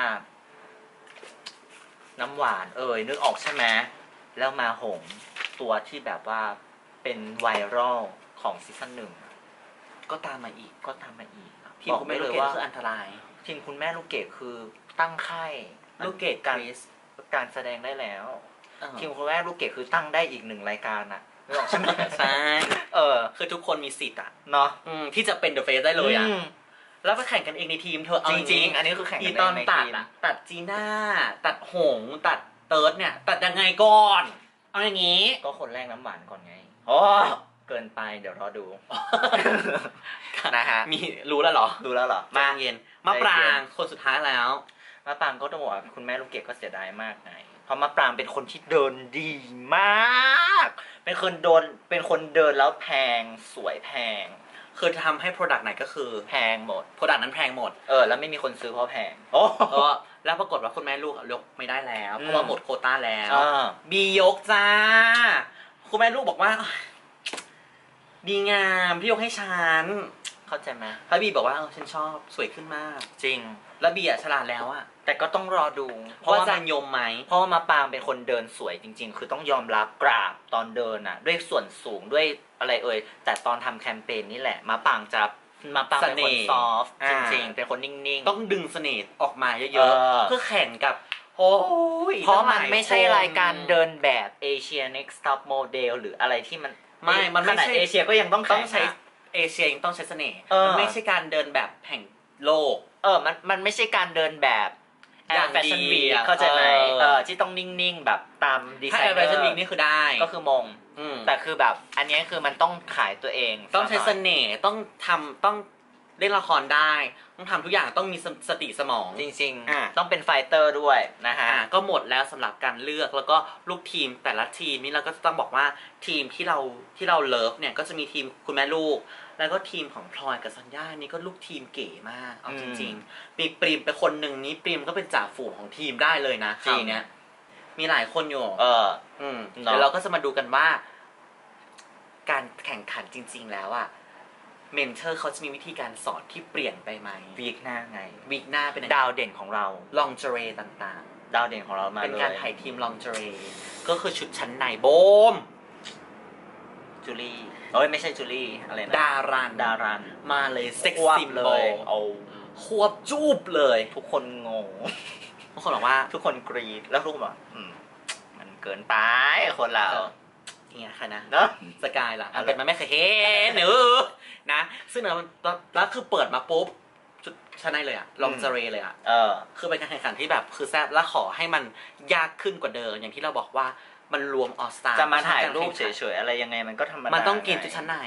น้ำหวานเอ่ยนึกออกใช่ไหมแล้วมาหงตัวที่แบบว่าเป็นไวรัลของซีซั่นหนึ่งก็ตามมาอีกก็ตามมาอีกทีมคุณแม่ลูกเกดคืออันตรายทีมคุณแม่ลูกเกดคือตั้งค่ายลูกเกดการการแสดงได้แล้วทีมคุณแม่ลูกเกดคือตั้งได้อีกหนึ่งรายการอะนึกออกใช่ไหมใช่เออคือทุกคนมีสิทธิ์อะเนาะที่จะเป็นเดอะเฟสได้เลยอะแล้วไปแข่งกันเองในทีมเธอจริงๆอันนี้คือแข่งกันตอนตัดอะตัดจีน่าตัดหงตัดเติร์ดเนี่ยตัดยังไงก่อนเอาอย่างงี้ก็คนแรกน้ำหวานก่อนไงโอ้เกินไปเดี๋ยวรอดูนะฮะมีรู้แล้วเหรอรู้แล้วเหรอมาเย็นมะปรางคนสุดท้ายแล้วมะปรางก็ต้องบอกว่าคุณแม่ลูกเกดก็เสียดายมากไงเพราะมะปรางเป็นคนที่เดินดีมากเป็นคนโดนเป็นคนเดินแล้วแพงสวยแพงคือทำให้ product ไหนก็คือแพงหมด product นั้นแพงหมดเออแล้วไม่มีคนซื้อเพราะแพงโอ้แล้วปรากฏว่าคุณแม่ลูกยกไม่ได้แล้วเพราะว่าหมดโควต้าแล้วบียกจ้าคุณแม่ลูกบอกว่าดีงามพี่ยกให้ฉันเข้าใจไหมแล้วบีบอกว่าเออฉันชอบสวยขึ้นมากจริงแล้วบีอะฉลาดแล้วอะแต่ก็ต้องรอดูเพราะว่าจะยมไหมเพราะว่ามาปางเป็นคนเดินสวยจริงๆคือต้องยอมรับกราบตอนเดินอะด้วยส่วนสูงด้วยอะไรเอ่ยแต่ตอนทำแคมเปญนี่แหละมาปางจะมาปางเป็นคนซอฟต์จริงๆเป็นคนนิ่งๆต้องดึงเสน่ห์ออกมาเยอะๆเพื่อแข่งกับโอ้ยเพราะมันไม่ใช่รายการเดินแบบเอเชีย Next Top Model หรืออะไรที่มันไม่มันไม่ใช่เอเชียก็ยังต้องต้องใช้เอเชียยังต้องใช้เสน่ห์มันไม่ใช่การเดินแบบแห่งโลกเออมันมันไม่ใช่การเดินแบบอย่างแฟชั่นวีคเข้าใจไหมเออที่ต้องนิ่งๆแบบตามดีไซเนอร์ถ้าแฟชั่นวีคนี่คือได้ก็คือมงแต่คือแบบอันนี้คือมันต้องขายตัวเองต้องใช้เสน่ห์ต้องทำต้องเล่นละครได้ต้องทำทุกอย่างต้องมีสติสมองจริงๆต้องเป็นไฟเตอร์ด้วยนะฮะก็หมดแล้วสำหรับการเลือกแล้วก็ลูกทีมแต่ละทีมนี่เราก็ต้องบอกว่าทีมที่เราที่เราเลิฟเนี่ยก็จะมีทีมคุณแม่ลูกแล้วก็ทีมของพลอยกับสัญญานี่ก็ลูกทีมเก๋มากเอาจริงๆมีปริมเป็นคนหนึ่งนี้ปริมก็เป็นจ่าฝูงของทีมได้เลยนะทีเนี้ยมีหลายคนอยู่เอออืมเดี๋ยวเราก็จะมาดูกันว่าการแข่งขันจริงๆแล้วอะเมนเทอร์เขาจะมีวิธีการสอนที่เปลี่ยนไปไหมวีคหน้าไงวีคหน้าเป็นดาวเด่นของเราลองเจเรต่างๆดาวเด่นของเรามาเลยเป็นการถ่ายทีมลองเจเรก็คือชุดชั้นในโบมจูลี่เอ้ยไม่ใช่จูลี่อะไรนะดารันดารันมาเลยเซ็กซิมโบเอาควบจูบเลยทุกคนงงทุกคนบอกว่าทุกคนกรี๊ดแล้วทุกคนบอกอืมมันเกินไปคนเราเนี่ยค่ะนะเนาะสกายล่ะมันเป็นมันไม่เคยเห็นเนอะนะซึ่งมันแล้วคือเปิดมาปุ๊บชุดชั้นในเลยอะลองเจเรเลยอะเออคือเป็นการแข่งขันที่แบบคือแซ่บและขอให้มันยากขึ้นกว่าเดิมอย่างที่เราบอกว่ามันรวมออสตาจะมาถ่ายรูปเฉยๆอะไรยังไงมันก็ธรรมดามันต้องกินชุดชั้นใน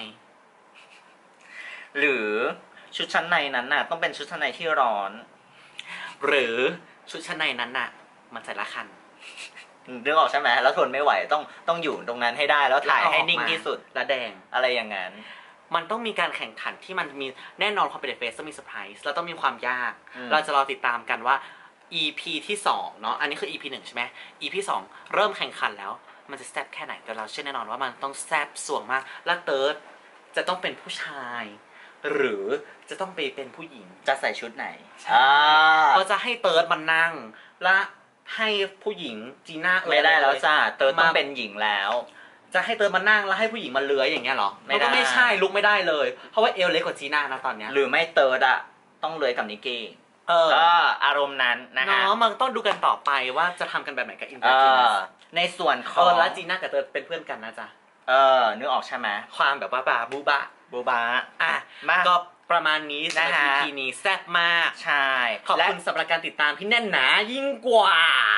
หรือชุดชั้นในนั้นน่ะต้องเป็นชุดชั้นในที่ร้อนหรือชุดชั้นในนั้นน่ะมันใส่ละคันนึกออกใช่ไหมแล้วทนไม่ไหวต้องต้องอยู่ตรงนั้นให้ได้แล้วถ่ายให้นิ่งที่สุดและแดงอะไรอย่างนั้นมันต้องมีการแข่งขันที่มันมีแน่นอนความเป็นเฟสต้องมีเซอร์ไพรส์แล้วต้องมีความยากเราจะรอติดตามกันว่า อี พี ที่สองเนาะอันนี้คือ อี พี หนึ่งใช่ไหม อี พี สองเริ่มแข่งขันแล้วมันจะแซ่บแค่ไหนแต่เราเชื่อแน่นอนว่ามันต้องแซ่บสวงมากและเติร์ดจะต้องเป็นผู้ชายหรือจะต้องไปเป็นผู้หญิงจะใส่ชุดไหนเราจะให้เติร์ดมันนั่งและให้ผู้หญิงจีน่าไม่ได้แล้วจ้าเติร์ดต้องเป็นหญิงแล้วจะให้เติร์ดมานั่งแล้วให้ผู้หญิงมาเลื้อยอย่างเงี้ยหรอมันก็ไม่ใช่ลุกไม่ได้เลยเพราะว่าเอลเล็กกว่าจีน่านะตอนเนี้ยหรือไม่เติร์ดอะต้องเลื้อยกับนิกกี้เอออารมณ์นั้นนะฮะเนาะมันต้องดูกันต่อไปว่าจะทำกันแบบไหนกับอินเตอร์จีน่าในส่วนของเออแล้วจีน่ากับเติร์ดเป็นเพื่อนกันนะจ๊ะเออนึกออกใช่ไหมความแบบว่าบาบูบะบูบะอ่ะก็ประมาณนี้นะฮะ อี พี นี้แซ่บมากใช่ขอบคุณสำหรับการติดตามที่แน่นหนายิ่งกว่า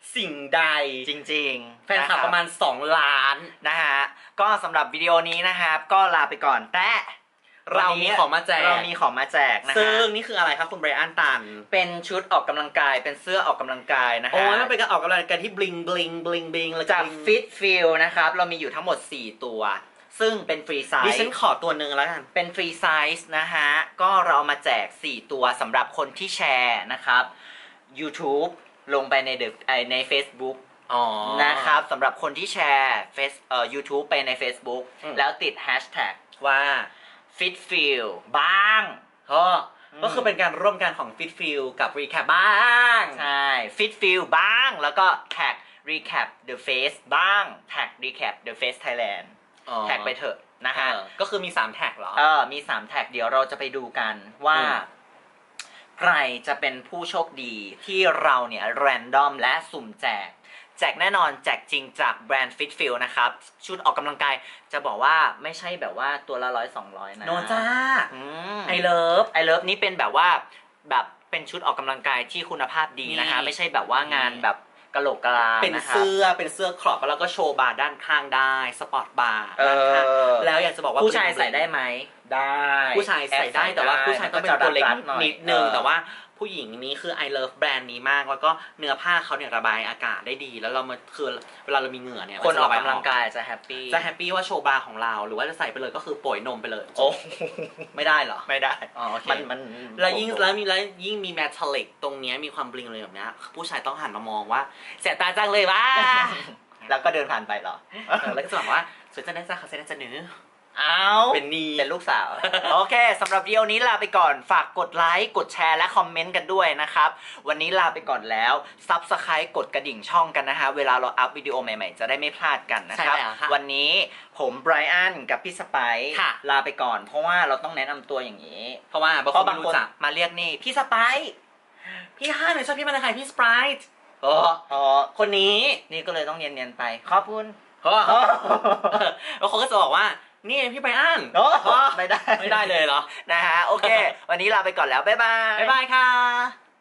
สิ่งใดจริงๆแฟนคลับประมาณสองล้านนะฮะก็สำหรับวิดีโอนี้นะครับก็ลาไปก่อนแต่เรามีของมาแจกเรามีของมาแจกนะฮะซึ่งนี่คืออะไรครับคุณไบรอันตันเป็นชุดออกกำลังกายเป็นเสื้อออกกำลังกายนะฮะโอ้ยมันเป็นการออกกำลังกายที่บลิงบลิงบลิงบลิงจาก Fit Feel นะครับเรามีอยู่ทั้งหมดสี่ตัวซึ่งเป็นฟรีไซส์ดิฉันขอตัวหนึ่งแล้วกันเป็นฟรีไซส์นะฮะก็เราเอามาแจกสี่ตัวสำหรับคนที่แชร์นะครับ YouTube ลงไปในเดใน Facebook นะครับสำหรับคนที่แชร์เฟซเอ่อ YouTube ไปใน Facebook แล้วติดแฮชแท็กว่า Fit Feel บ้างก็คือเป็นการร่วมกันของ Fit Feel กับ Recap บ้างใช่ Fit Feel บ้างแล้วก็แท็ก Recap the Face บ้างแท็ก Recap the Face Thailand แท็กไปเถอะนะฮะก็คือมีสามแท็กเหรอเออมีสามแท็กเดี๋ยวเราจะไปดูกันว่าใครจะเป็นผู้โชคดีที่เราเนี่ยแรนดอมและสุ่มแจกแจกแน่นอนแจกจริงจากแบรนด์ Fit Feel นะครับชุดออกกำลังกายจะบอกว่าไม่ใช่แบบว่าตัวละร้อยสองร้อยนะโนจ้าไอเลิฟไอเลิฟนี่เป็นแบบว่าแบบเป็นชุดออกกำลังกายที่คุณภาพดีนะคะไม่ใช่แบบว่างานแบบกะโหลกกะลาเป็นเสื้อเป็นเสื้อครอปแล้วก็โชว์บาร์ด้านข้างได้สปอร์ตบาร์ด้านข้างแล้วอยากจะบอกว่าผู้ชายใส่ได้ไหมได้ผู้ชายใส่ได้แต่ว่าผู้ชายต้องเป็นตัวเล็กนิดนึงแต่ว่าผู้หญิงนี้คือ I love แบรนด์นี้มากแล้วก็เนื้อผ้าเขาเนี่ยระบายอากาศได้ดีแล้วเรามาคือเวลาเรามีเหงื่อเนี่ยคนออกกำลังกายจะแฮปปี้จะแฮปปี้ว่าโชว์บาร์ของเราหรือว่าจะใส่ไปเลยก็คือป่วยนมไปเลยโอ้ไม่ได้เหรอไม่ได้อ๋อโอเคมันมันแล้วยิ่งแล้วมีแล้วยิ่งมีแมทเลิกตรงนี้มีความบลิงเลยแบบนี้ผู้ชายต้องหันมามองว่าเสียตาจังเลยว่าแล้วก็เดินผ่านไปเหรอแล้วก็จะบอกว่าสวยจังนะจ๊ะขอเซ็นจะเนื้อเอาเป็นนีเป็นลูกสาวโอเคสำหรับวิดีโอนี้ลาไปก่อนฝากกดไลค์กดแชร์และคอมเมนต์กันด้วยนะครับวันนี้ลาไปก่อนแล้ว Subscribe กดกระดิ่งช่องกันนะฮะเวลาเราอัพวิดีโอใหม่ๆจะได้ไม่พลาดกันนะครับวันนี้ผมไบรอันกับพี่สไปซ์ลาไปก่อนเพราะว่าเราต้องแนะนำตัวอย่างนี้เพราะว่าเพราะบางคนมาเรียกนี่พี่สไปซ์พี่ห้าหนูชอบพี่มันใครพี่สไปซ์อ๋อคนนี้นี่ก็เลยต้องเนียนๆไปขอบคุณแล้วเขาก็จะบอกว่านี่พี่ไบรอันไม่ได้ไม่ได้เลยเหรอนะฮะโอเควันนี้ลาไปก่อนแล้วบ๊ายบายบ๊ายบายค่ะ